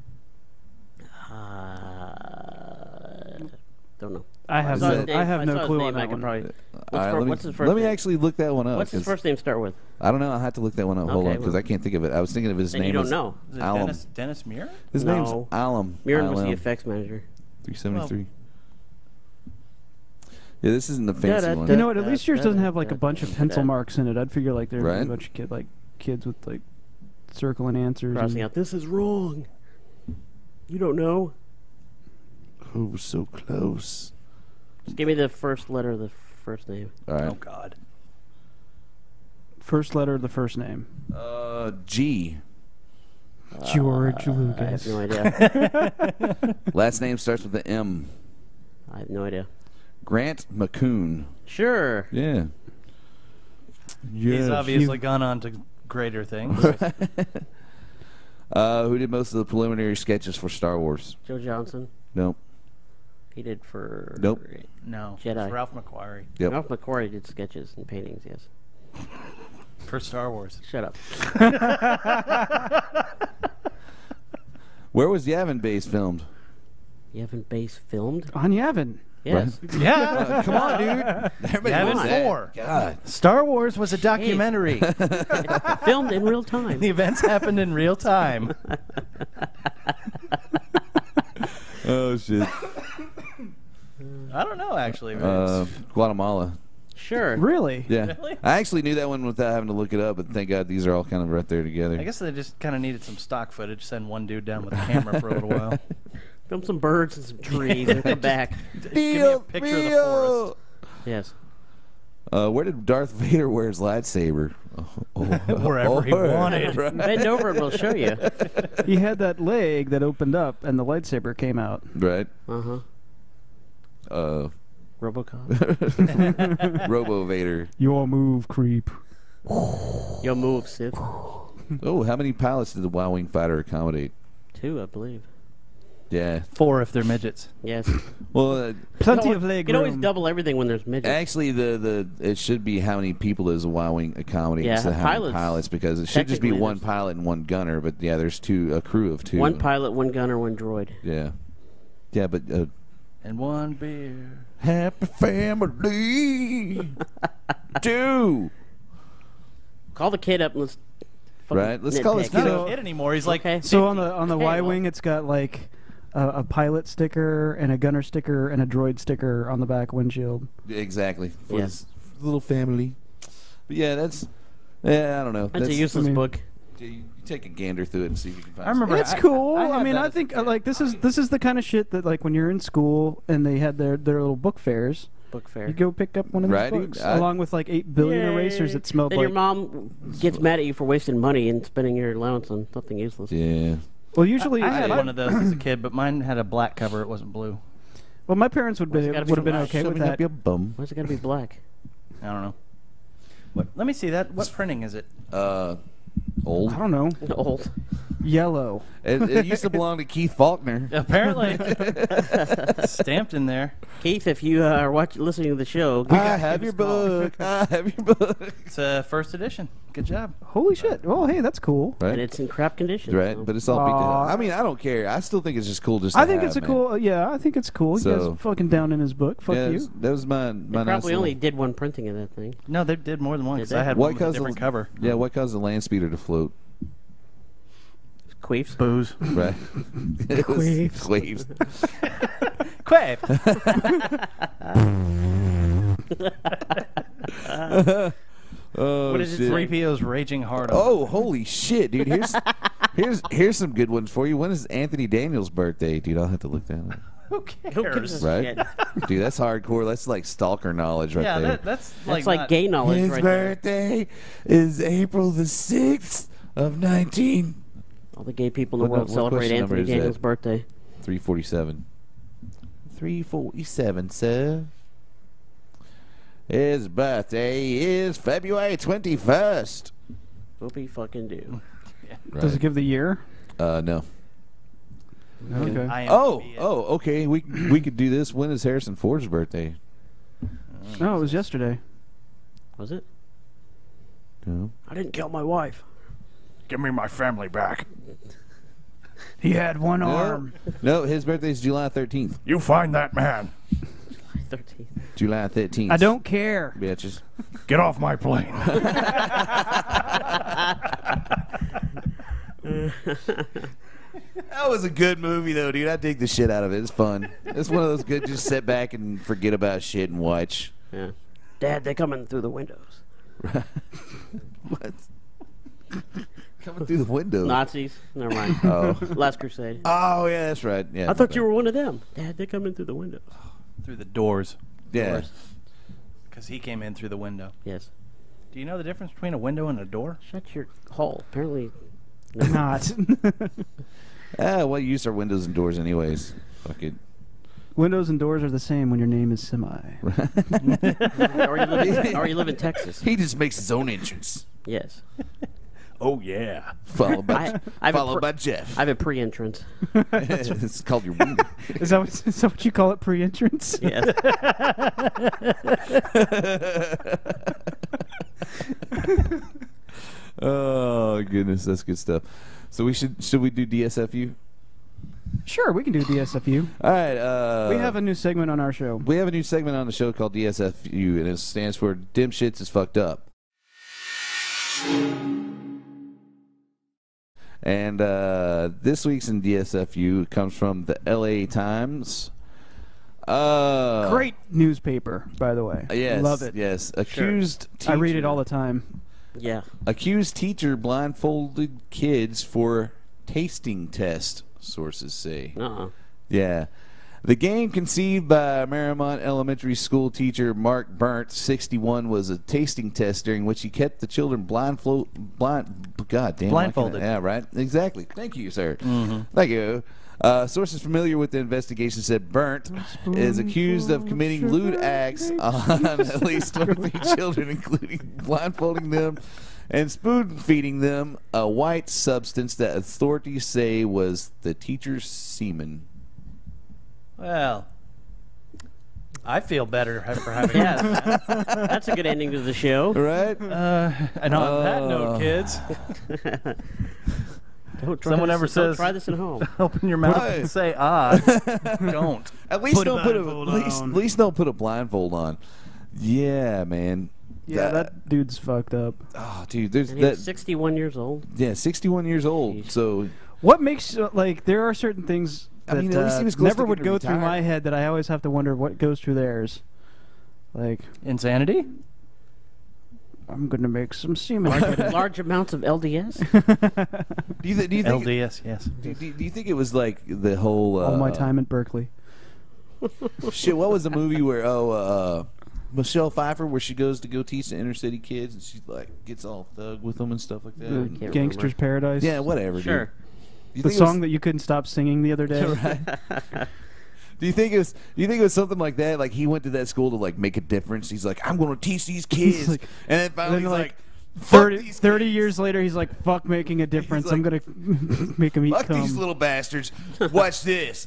Uh, don't know. I have saw no, his name- I have I no saw his clue name, on I that could one. probably- All right, fir- let me, what's his first let me name? actually look that one up. What's his 'cause first name start with? I don't know. I have to look that one up. Hold Okay, on, because well- I can't think of it. I was thinking of his Then name. you don't was know. Is it Alum. Dennis, Dennis Muir? His No. name's Alum. Mirren was the Alum. effects manager. three seventy-three. Yeah, this isn't the fancy Da-da-da. one. You know what? At Da- least yours da- doesn't have like da- a bunch of da- pencil da- marks in it. I'd figure like there'd be Right. a bunch of kid like kids with like circling answers. Crossing and- out. This is wrong. You don't know. Oh, so close. Just give me the first letter of the first name. All right. Oh God. First letter of the first name. Uh, G. George I Lucas. have no idea. Last name starts with the M. I have no idea. Grant McCoon. Sure. Yeah. He's obviously You- gone on to greater things. Uh, who did most of the preliminary sketches for Star Wars? Joe Johnson. Nope. He did for. Nope. No. Jedi. It's Ralph McQuarrie Yep. Ralph McQuarrie did sketches and paintings. Yes. for Star Wars. Shut up. Where was Yavin Base filmed? Yavin Base filmed. On Yavin. Yes. Yeah. Uh, come on, dude. Everybody Yavin knows that. four. God. Star Wars was a documentary. Filmed in real time. The events happened in real time. Oh shit. I don't know, actually. Uh, Guatemala. Sure. Really? Yeah. Really? I actually knew that one without having to look it up, but thank God these are all kind of right there together. I guess they just kind of needed some stock footage. Send one dude down with a camera for a little while. Film some birds and some trees and come back. Give me a picture of the forest. Yes. Uh, where did Darth Vader wear his lightsaber? Oh, oh, Wherever he oh, wanted. right. Bend over and we'll show you. He had that leg that opened up and the lightsaber came out. Right. Uh huh. Uh, Robocop. Robo Vader. Your move, creep. Yo, move, Sith. Oh, how many pilots did the Y-wing fighter accommodate? Two, I believe. Yeah. Four if they're midgets. Yes. Well, uh, Plenty You of can leg You can always room. double everything when there's midgets. actually, the, the it should be how many people is a Y-wing accommodating Yeah, instead of how many pilots, pilots, because it should just be technically one there's- pilot and one gunner. But yeah, there's two, a crew of two. One pilot, one gunner, one droid. Yeah. Yeah, but uh, And one beer. happy family. Two. Call the kid up and let's. fucking Right, let's call this nitpick. kid Not So- a kid anymore. He's like Okay. So on the on the Okay, Y well- wing, it's got like a, a pilot sticker and a gunner sticker and a droid sticker on the back windshield. Exactly. For Yeah. this little family. But yeah, that's. Yeah, I don't know. That's, a useless I mean- book. You, you take a gander through it and see if you can find. I remember- It's I- cool. I I, had mean, that I as a think uh, kid. like this is this is the kind of shit that like when you're in school and they had their their little book fairs, Book fair. you go pick up one of these Right, dude, books I- along with like eight billion erasers that smelled Then like. your mom gets mad at you for wasting money and spending your allowance on something useless. Yeah. Well, usually I had my- one of those as a kid, but mine had a black cover. It wasn't blue. Well, my parents would Why's be it gotta be would have been black? okay with Shoving up that. your bum. Why's it gotta be black? I don't know. What? Let me see that. What printing is it? Uh, old. I don't know. Old. Yellow. It, it used to belong to Keith Faulkner. Apparently, stamped in there. Keith, if you uh, are watching, listening to the show, I have your book. I have your book. It's a first edition. Good job. Holy shit! Well, hey, that's cool. and Right. it's in crap condition. Right, so. but it's all beat to hell. Aw. I mean, I don't care. I still think it's just cool. Just to I think have, it's a man. cool. Yeah, I think it's cool. You So- guys fucking down in his book. Fuck Yeah, you. that's- that was my They my nice probably only little- did one printing of that thing. No, they did more than one. Did 'Cause they? I had What one with a caused different the, cover. Yeah, what caused the land speeder to float? Queefs. Booze. Right. Queefs. Queefs. Quav. Oh What is it shit. say? three P O's raging hard on. Oh, holy shit, dude! Here's here's here's some good ones for you. When is Anthony Daniels' birthday, dude? I'll have to look that up. Who cares? Who gives a Right? shit? Dude, that's hardcore. That's like stalker knowledge right yeah, there. that, that's like That's like not- gay knowledge His right there. birthday is April the sixth of nineteen. All the gay people in the What world nu- what celebrate question number Anthony is that? Daniels' birthday. Three forty-seven. Three forty-seven, sir. His birthday is February twenty-first. Whoopie fucking do. Does it give the year? Uh, no. Okay. I am Oh, be it. oh, okay. We we could do this. When is Harrison Ford's birthday? No, it was yesterday. Was it? No. I didn't kill my wife. Give me my family back. He had one No, arm. no, his birthday is July thirteenth. You find that man. thirteenth. July thirteenth. I don't care. Bitches. Get off my plane. That was a good movie, though, dude. I dig the shit out of it. It's fun. It's one of those good, just sit back and forget about shit and watch. Yeah. Dad, they're coming through the windows. What? Coming through the window. Nazis. Never mind. Oh. Last Crusade. Oh, yeah, that's right. Yeah. I thought you were one of them. Dad, they're coming through the windows. Through the doors. Yeah. Doors. Because he came in through the window. Yes. Do you know the difference between a window and a door? Shut your hole. Apparently. Not. Ah, what use are windows and doors, anyways? Fuck it. Windows and doors are the same when your name is Semi. or, you live in, or you live in Texas. He just makes his own entrance. Yes. Oh, yeah. Followed by, I- I have a followed pr- by Jeff. I have a pre-entrance. It's called your wiener. Is that, what, is that what you call it, pre-entrance? Yes. Oh goodness, that's good stuff. So we should should we do D S F U? Sure, we can do D S F U. All right. Uh, we have a new segment on our show. we have a new segment on the show called D S F U, and it stands for Dim Shits is Fucked Up. And uh, this week's in D S F U comes from the L A Times. Uh, Great newspaper, by the way. Yes, Love it. Yes, accused. I read it teacher- all the time. Yeah. Accused teacher blindfolded kids for tasting test, sources say. Uh-uh. Yeah. The game conceived by Marymount Elementary School teacher Mark Burnt, sixty-one, was a tasting test during which he kept the children blindfold, blind, God damn, why can't I- Blindfolded. Yeah, right. Exactly. Thank you, sir. Thank you. Uh, sources familiar with the investigation said Burnt is accused of committing lewd acts on at least twenty-three children, including blindfolding them and spoon feeding them a white substance that authorities say was the teacher's semen. Well, I feel better for having Yeah, that- that's a good ending to the show. Right? Uh, and on that Oh. note, kids, Don't try someone this, ever don't says, try this at home. open your mouth Right. and say ah. Don't. At least Put a don't put a blindfold at least, on. at least don't put a blindfold on. Yeah, man. Yeah, that dude's fucked up. Oh, dude, there's And he that. was sixty-one years old. Yeah, sixty-one years old. Jeez. So What makes uh, like there are certain things I that mean, at least uh, he was close never to would getting go through my retired. head that I always have to wonder what goes through theirs. Like Insanity? I'm gonna make some semen. Large, large amounts of L D S. do you th- do you L think D S, yes. do, do, do you think it was like the whole uh, All my time at Berkeley. shit? What was the movie where oh uh, Michelle Pfeiffer where she goes to go teach the inner city kids and she like gets all thug with them and stuff like that? The And- can't Gangster's Paradise. yeah, whatever. Sure. Dude. Do you The think it was- song that you couldn't stop singing the other day. Right. Do you think it was? Do you think it was something like that? Like he went to that school to like make a difference. He's like, I'm going to teach these kids, like- and then finally then, he's like, like, fuck thirty, these thirty kids. years later, he's like, "Fuck making a difference. I'm gonna make him eat Fuck cum." these little bastards. Watch this.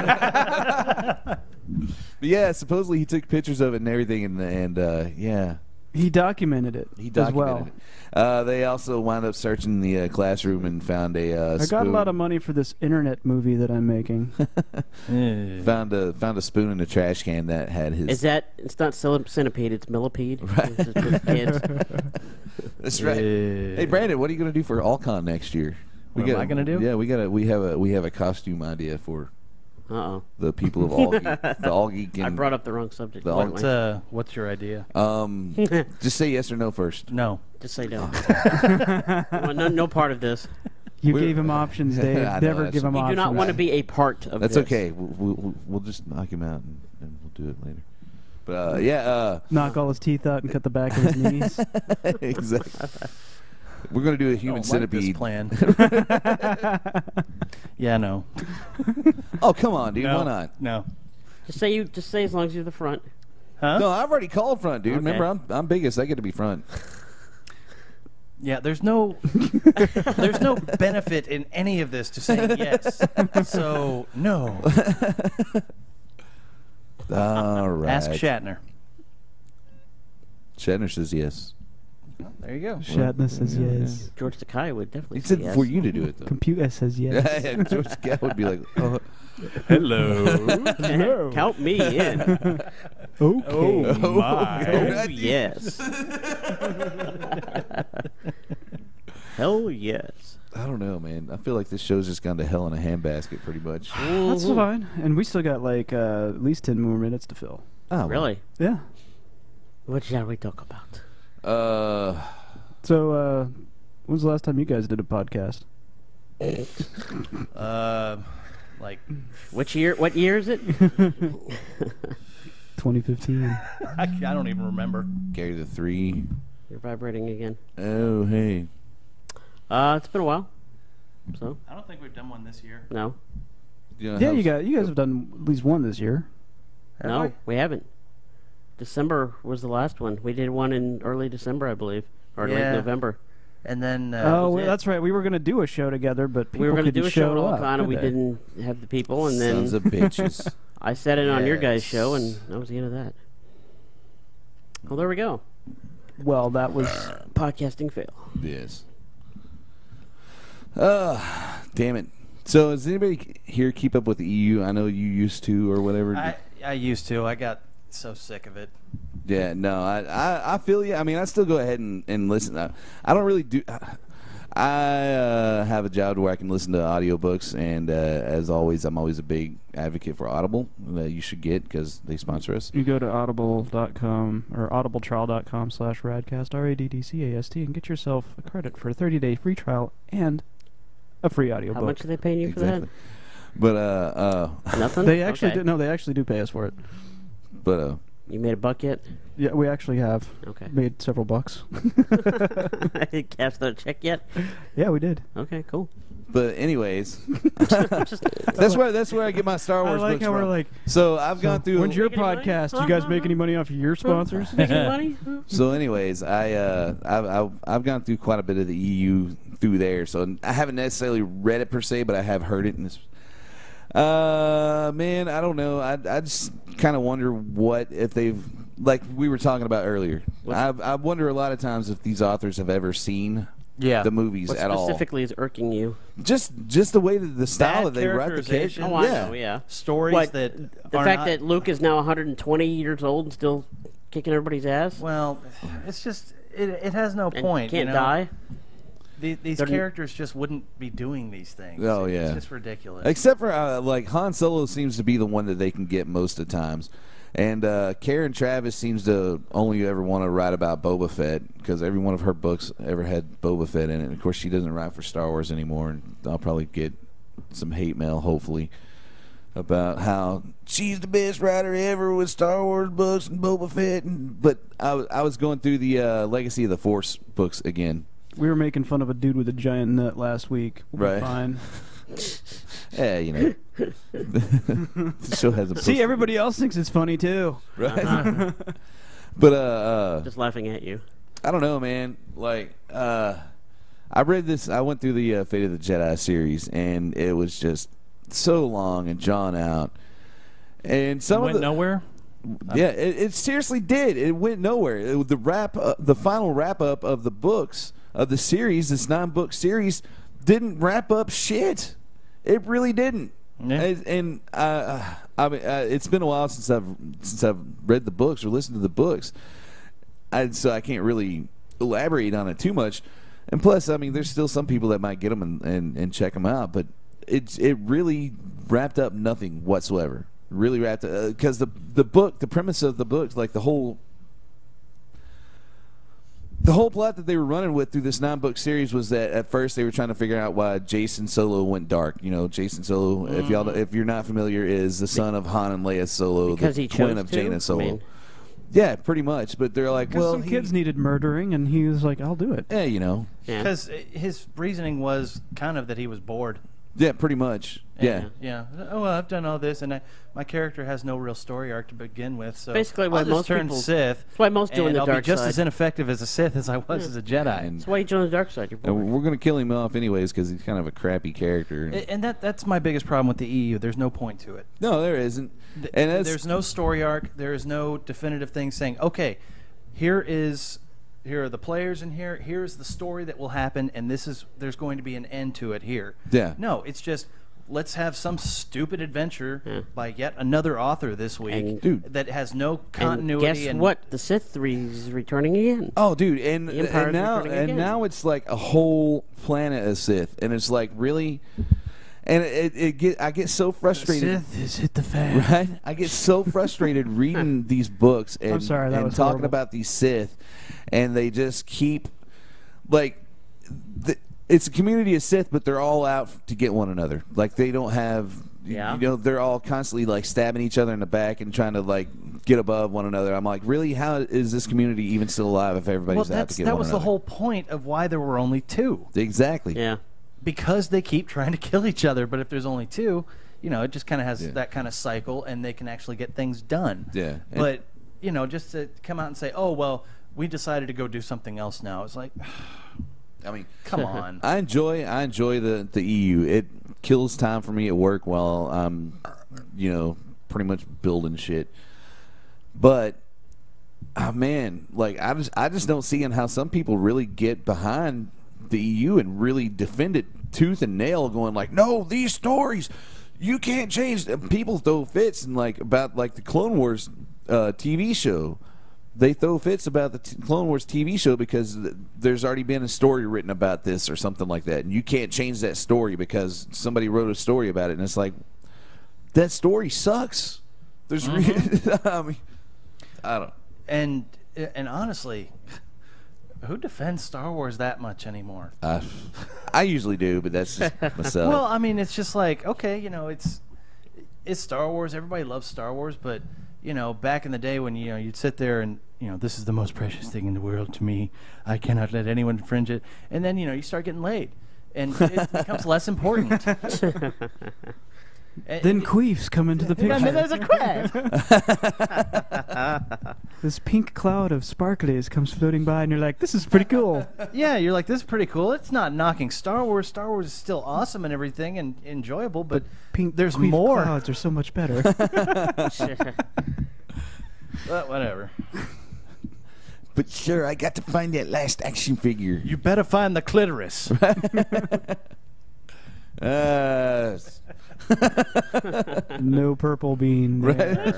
But yeah, supposedly he took pictures of it and everything, and and uh, yeah, He documented it he as documented well. it. Uh, they also wound up searching the uh, classroom and found a uh, I got a spoon. lot of money for this internet movie that I'm making. Eh. found a found a spoon in a trash can that had his. Is that? It's not cell- centipede. It's millipede. Right. It's just for kids. That's right. Eh. Hey Brandon, what are you gonna do for Allcon next year? What am I gonna do? Yeah, we got a we have a we have a costume idea for Uh oh. the people of All Geek. The All Geek. I and- brought up the wrong subject. the Why What's, don't I- uh, what's your idea? Um, just say yes or no first. No. Just say no. Well, no. No part of this. You We're- gave him options, Dave. I know, Never that's give him We options. do not want to be a part of That's this. okay. We'll, we'll, we'll just knock him out and, and we'll do it later. But uh, yeah, uh, Knock all his teeth out and cut the back of his knees. exactly. We're gonna do a human Don't like this centipede. plan. Yeah, no. Oh come on, dude. no. Why not? No. Just say you. Just say as long as you're the front. Huh? No, I've already called front, dude. Okay. Remember, I'm I'm biggest. I get to be front. Yeah, there's no there's no benefit in any of this to saying yes. So no. All right. Ask Shatner. Shatner says yes. There you go. Shatner says yeah, yes. George Takei would definitely. He say said yes. for you to do it though. Computer says yes. Yeah, George Gal would be like, oh, Hello. Count me in. Okay. Oh my. Oh yes. Hell yes. I don't know, man. I feel like this show's just gone to hell in a handbasket, pretty much. That's fine. And we still got like uh, at least ten more minutes to fill. Oh, well. Really? Yeah. What shall we talk about? Uh, So, uh, when was the last time you guys did a podcast? Uh, like Which year? What year is it? twenty fifteen. I, I don't even remember. carry the three. You're vibrating again. Oh, hey. Uh, it's been a while. So I don't think we've done one this year. no, You know Yeah, how- you got you guys have done at least one this year. no, we? we haven't. December was the last one. We did one in early December, I believe, or late Yeah. November. And then uh, oh, was well, it. that's right. We were gonna do a show together, but people We were going to couldn't do a show at up, Allcon, and could we they? didn't have the people, and then Sons of bitches. I said it on your guys' show, Yes. and that was the end of that. Well, there we go. Well, that was Podcasting fail. Yes. Uh, damn it. So, does anybody here keep up with the E U? I know you used to, or whatever. I I used to. I got so sick of it. Yeah, no, I, I, I feel you. I mean, I still go ahead and, and listen. I, I don't really do. I uh, have a job where I can listen to audiobooks, and uh, as always, I'm always a big advocate for Audible that you should get because they sponsor us. you go to audible dot com or audibletrial dot com slash radcast R A D D C A S T and get yourself a credit for a thirty day free trial and a free audiobook. How much are they paying you Exactly. But uh, uh, for that? Nothing. They actually okay. do. No, they actually do pay us for it. but uh, You made a buck yet? Yeah, we actually have Okay. made several bucks. I didn't cash that check yet. Yeah, we did. Okay, cool. but anyways, Just, that's where that's where I get my Star I Wars like books how from. we're like, so I've gone through. when's your Make any money? podcast? You guys make any money off of your sponsors? making money? So, anyways, I uh, I've, I've I've gone through quite a bit of the E U through there. So I haven't necessarily read it per se, but I have heard it. And it's, Uh, man, I don't know. I I just kind of wonder what if they've like we were talking about earlier. I I wonder a lot of times if these authors have ever seen Yeah. the movies What at all. specifically is irking you? Just just the way that the style Bad that they write the characterization. character. Oh, I yeah. know, yeah. Stories What, that The are fact not, that Luke is now one hundred twenty years old and still kicking everybody's ass well, it's just it, it has no and point. can't you know? die. The, these They're- characters just wouldn't be doing these things. Oh, It's yeah. just ridiculous. Except for uh, like Han Solo seems to be the one that they can get most of the times, and uh, Karen Travis seems to only ever want to write about Boba Fett because every one of her books ever had Boba Fett in it. And of course, she doesn't write for Star Wars anymore, and I'll probably get some hate mail, hopefully, about how she's the best writer ever with Star Wars books and Boba Fett. And, but I, was- I was going through the uh, Legacy of the Force books again. We were making fun of a dude with a giant nut last week. We'll be Right. fine. Yeah, you know, the show has a See, everybody else thinks it's funny too. right. But uh, uh, Just laughing at you. I don't know, man. Like, uh, I read this. I went through the uh, Fate of the Jedi series, and it was just so long and drawn out. And some Went of the nowhere. yeah, it, it seriously did. It went nowhere. It, the wrap, uh, the final wrap up of the books of the series, this nine book series, didn't wrap up shit. It really didn't. Yeah. And, and uh, I mean, uh, it's been a while since I've since I've read the books or listened to the books, I, so I can't really elaborate on it too much. And plus, I mean, there's still some people that might get them and, and, and check them out, but it's it really wrapped up nothing whatsoever. Really wrapped up because uh, the the book, the premise of the book, like the whole. The whole plot that they were running with through this nine-book series was that at first they were trying to figure out why Jason Solo went dark. You know, Jason Solo, if y'all, if you're not familiar, is the son of Han and Leia Solo, Because the he twin chose of to? Jaina Solo. I mean- Yeah, pretty much. But they're like, Because well, some he- kids needed murdering, and he was like, "I'll do it." yeah, you know, Yeah. Because his reasoning was kind of that he was bored. yeah, pretty much, yeah. Yeah. Oh, well, I've done all this, and I, my character has no real story arc to begin with. So Basically I'll what just most turn people- Sith. That's why most do in and the I'll dark be just side. as ineffective as a Sith as I was as a Jedi. And, That's why you joined the dark side. You're bored. and we're gonna kill him off anyways because he's kind of a crappy character. A- and that that's my biggest problem with the E U. There's no point to it. no, there isn't. Th- And that's, there's no story arc. There is no definitive thing saying, okay, here is here are the players in here. Here's the story that will happen, and this is there's going to be an end to it here. Yeah. No, it's just let's have some stupid adventure Yeah. by yet another author this week And- Dude. that has no and continuity. guess and what? The Sith three is returning again. Oh, dude, and, The Empire's and now returning and again. now it's like a whole planet of Sith, and it's like really, and it, it get I get so frustrated. Sith has hit the fan. Right? I get so frustrated reading these books and, sorry, that and was talking horrible. about these Sith, and they just keep like the, it's a community of Sith, but they're all out to get one another. Like they don't have, Yeah. you know, they're all constantly like stabbing each other in the back and trying to like get above one another. I'm like, really? How is this community even still alive if everybody's well, out that's, to get that one was another? the whole point of why there were only two. Exactly. Yeah. Because they keep trying to kill each other. But if there's only two, you know, it just kind of has Yeah. that kind of cycle, and they can actually get things done. Yeah. And- But you know, just to come out and say, "Oh well, we decided to go do something else now," it's like, I mean, come on. I enjoy I enjoy the the E U. It kills time for me at work while I'm, you know, pretty much building shit. But, oh man, like I just I just don't see in how some people really get behind the E U and really defend it tooth and nail, going like, no, these stories you can't change. And people throw fits and like about like the Clone Wars uh, T V show. They throw fits about the t- Clone Wars T V show because th- there's already been a story written about this or something like that, and you can't change that story because somebody wrote a story about it, and it's like that story sucks. There's, Mm-hmm. re- I mean, I don't. And and honestly, who defends Star Wars that much anymore? I, I usually do, but that's just myself. Well, I mean, it's just like, okay, you know, it's it's Star Wars. Everybody loves Star Wars, but you know, back in the day when you know you'd sit there and you know, this is the most precious thing in the world to me. I cannot let anyone infringe it. And then you know you start getting laid, and it becomes less important. And- Then queefs come into the picture. I mean, there's a crab. This pink cloud of sparklies comes floating by, and you're like, "This is pretty cool." Yeah, you're like, this is pretty cool. It's not knocking Star Wars. Star Wars is still awesome and everything and enjoyable, but, Pink there's queef more. clouds are so much better. But whatever. But sir, I got to find that last action figure. You better find the clitoris. Uh, No purple bean. there.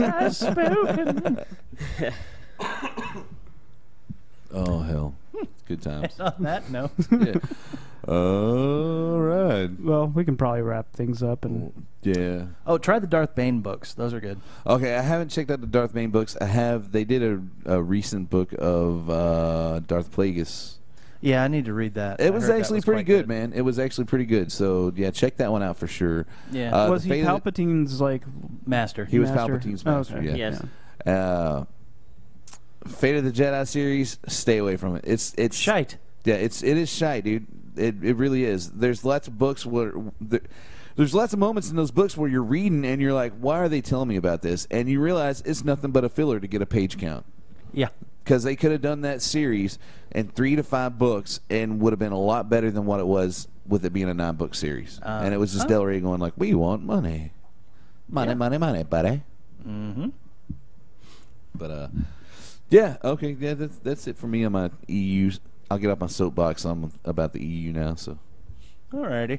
oh hell, good times. On that note. Yeah. All right. Well, we can probably wrap things up and Yeah. Oh, try the Darth Bane books. Those are good. Okay, I haven't checked out the Darth Bane books. I have. They did a, a recent book of uh, Darth Plagueis. Yeah, I need to read that. I It was heard that actually was pretty quite good, man. It was actually pretty good. So yeah, check that one out for sure. Yeah. Uh, was the he Fate of the- Palpatine's like Master. He was master? Palpatine's Oh, master. okay. Yeah. Yes. Uh, Fate of the Jedi series. Stay away from it. It's it's Shite. Yeah, it's it is shy, dude. It it really is. There's lots of books where there, there's lots of moments in those books where you're reading and you're like, why are they telling me about this? And you realize it's nothing but a filler to get a page count. Yeah. Because they could have done that series in three to five books and would have been a lot better than what it was with it being a nine book series. Uh, and it was just oh. Del Rey going like, we want money, money, Yeah. money, money, buddy. Mm-hmm. But uh, yeah, okay, yeah, that's that's it for me on my E Us. I'll get off my soapbox on about the E U now. So, Alrighty.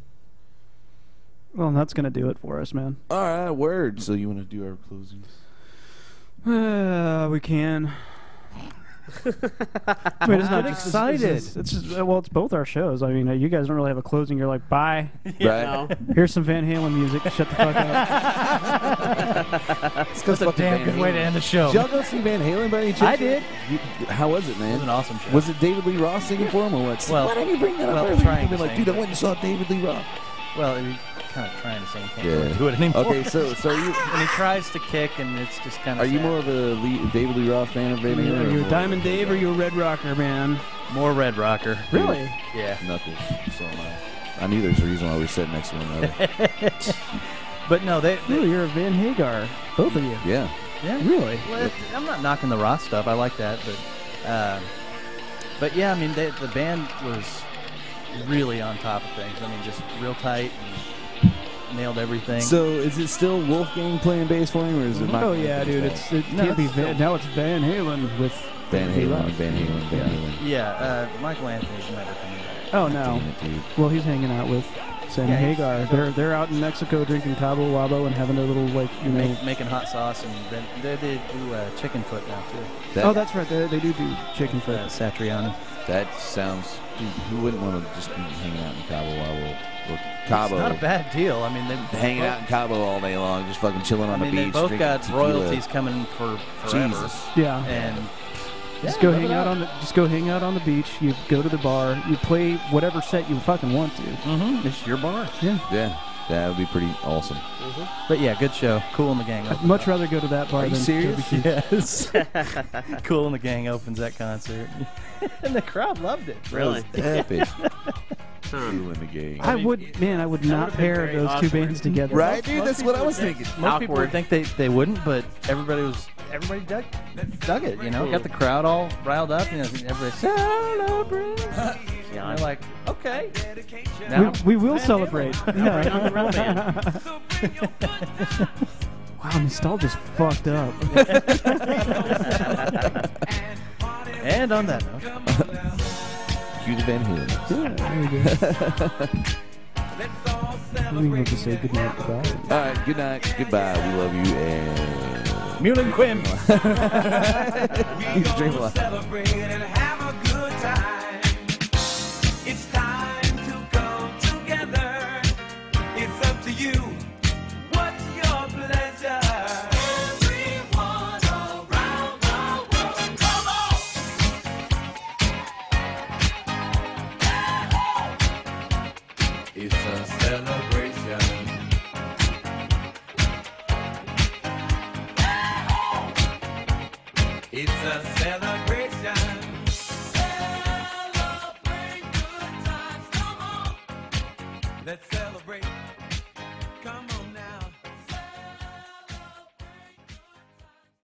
Well, that's gonna do it for us, man. all right, word. So you want to do our closings? Uh, we can. Wait, it's not Get just, excited. It's, just, it's just, well, it's both our shows. I mean, uh, you guys don't really have a closing. You're like, bye. Right? No. Here's some Van Halen music. Shut the fuck up. That's a damn good way to end the show. Did y'all go see Van Halen by any chance? I did. You, how was it, It man? was an awesome show. Was it David Lee Roth singing for him or what? Well, Why don't you bring that well, up earlier? trying You've been to like, sing. dude, I went and saw David Lee Roth. Well, he's kind of trying to sing. He can't Yeah. really do it anymore. Okay, so so you And he tries to kick, and it's just kind of. are you more of a Lee, David Lee Roth fan of Van Are you, Halen? are or you a more- Diamond Dave or are you a Red Rocker, man? more Red Rocker? Really? Yeah. Knuckles. So am I. I knew there's a reason why we were sitting next to one another. But no, they. they Ooh, you're a Van Hagar. Both of you. Yeah. yeah. Really? Well, it, I'm not knocking the Roth stuff. I like that, but. Uh, but yeah, I mean, they, the band was really on top of things. I mean, just real tight and nailed everything. So is it still Wolfgang playing bass for him, or is it? Michael Oh yeah, Anthony's dude. bass? It's it No, can't be it's Van, still- now. It's Van Halen with Van He Halen, left. Van Halen, Van Halen. yeah, uh, Michael Anthony's never coming back. Oh no. Damn it, dude. Well, he's hanging out with Sam Yeah, he's- Hagar. They're they're out in Mexico drinking Cabo Wabo and having a little like you know. Make, making hot sauce, and then they, they do uh, chicken foot now too. That, Oh, that's right. They, they do do chicken foot. Uh, Satriani. that sounds. Dude, who wouldn't want to just be hanging out in Cabo Wabo or Cabo? It's not a bad deal. I mean, they hanging both, out in Cabo all day long, just fucking chilling I on mean, the they beach. both drinking got tequila. royalties coming for forever. Jesus. Yeah. And Just yeah, go live hang it out up. on the just go hang out on the beach. You go to the bar. You play whatever set you fucking want to. Mm-hmm. It's your bar. Yeah. Yeah, that would be pretty awesome. But yeah, good show. Cool in the Gang. I'd opens much up. rather go to that bar Are you than serious? J B C. Yes. Cool in the Gang opens that concert, and the crowd loved it. Really? Epic. Huh. Cool in the game. I would, man, I would That not would've been pair very those two awkward. bands together. Right, dude? Most That's what I people was would- thinking. Most people would Awkward. think they, they wouldn't, but everybody was everybody dug dug it. You know, got the crowd all riled up. You know, everybody celebrate. Yeah, And they're like, okay, We, now we will celebrate. Now bring on the real band. Wow, nostalgia's fucked up. and on that note, Cue the Van Halen. Yeah, there we go. We have to say goodnight, goodbye. All right, good night, goodbye. We love you, and Mule and Quim. you can drink a lot. Celebrate and have a good time. It's time to come together. It's up to you. What's your pleasure? Everyone around the world, come on! It's a celebration. It's a celebration. Celebrate good times, come on. Let's celebrate. Come on.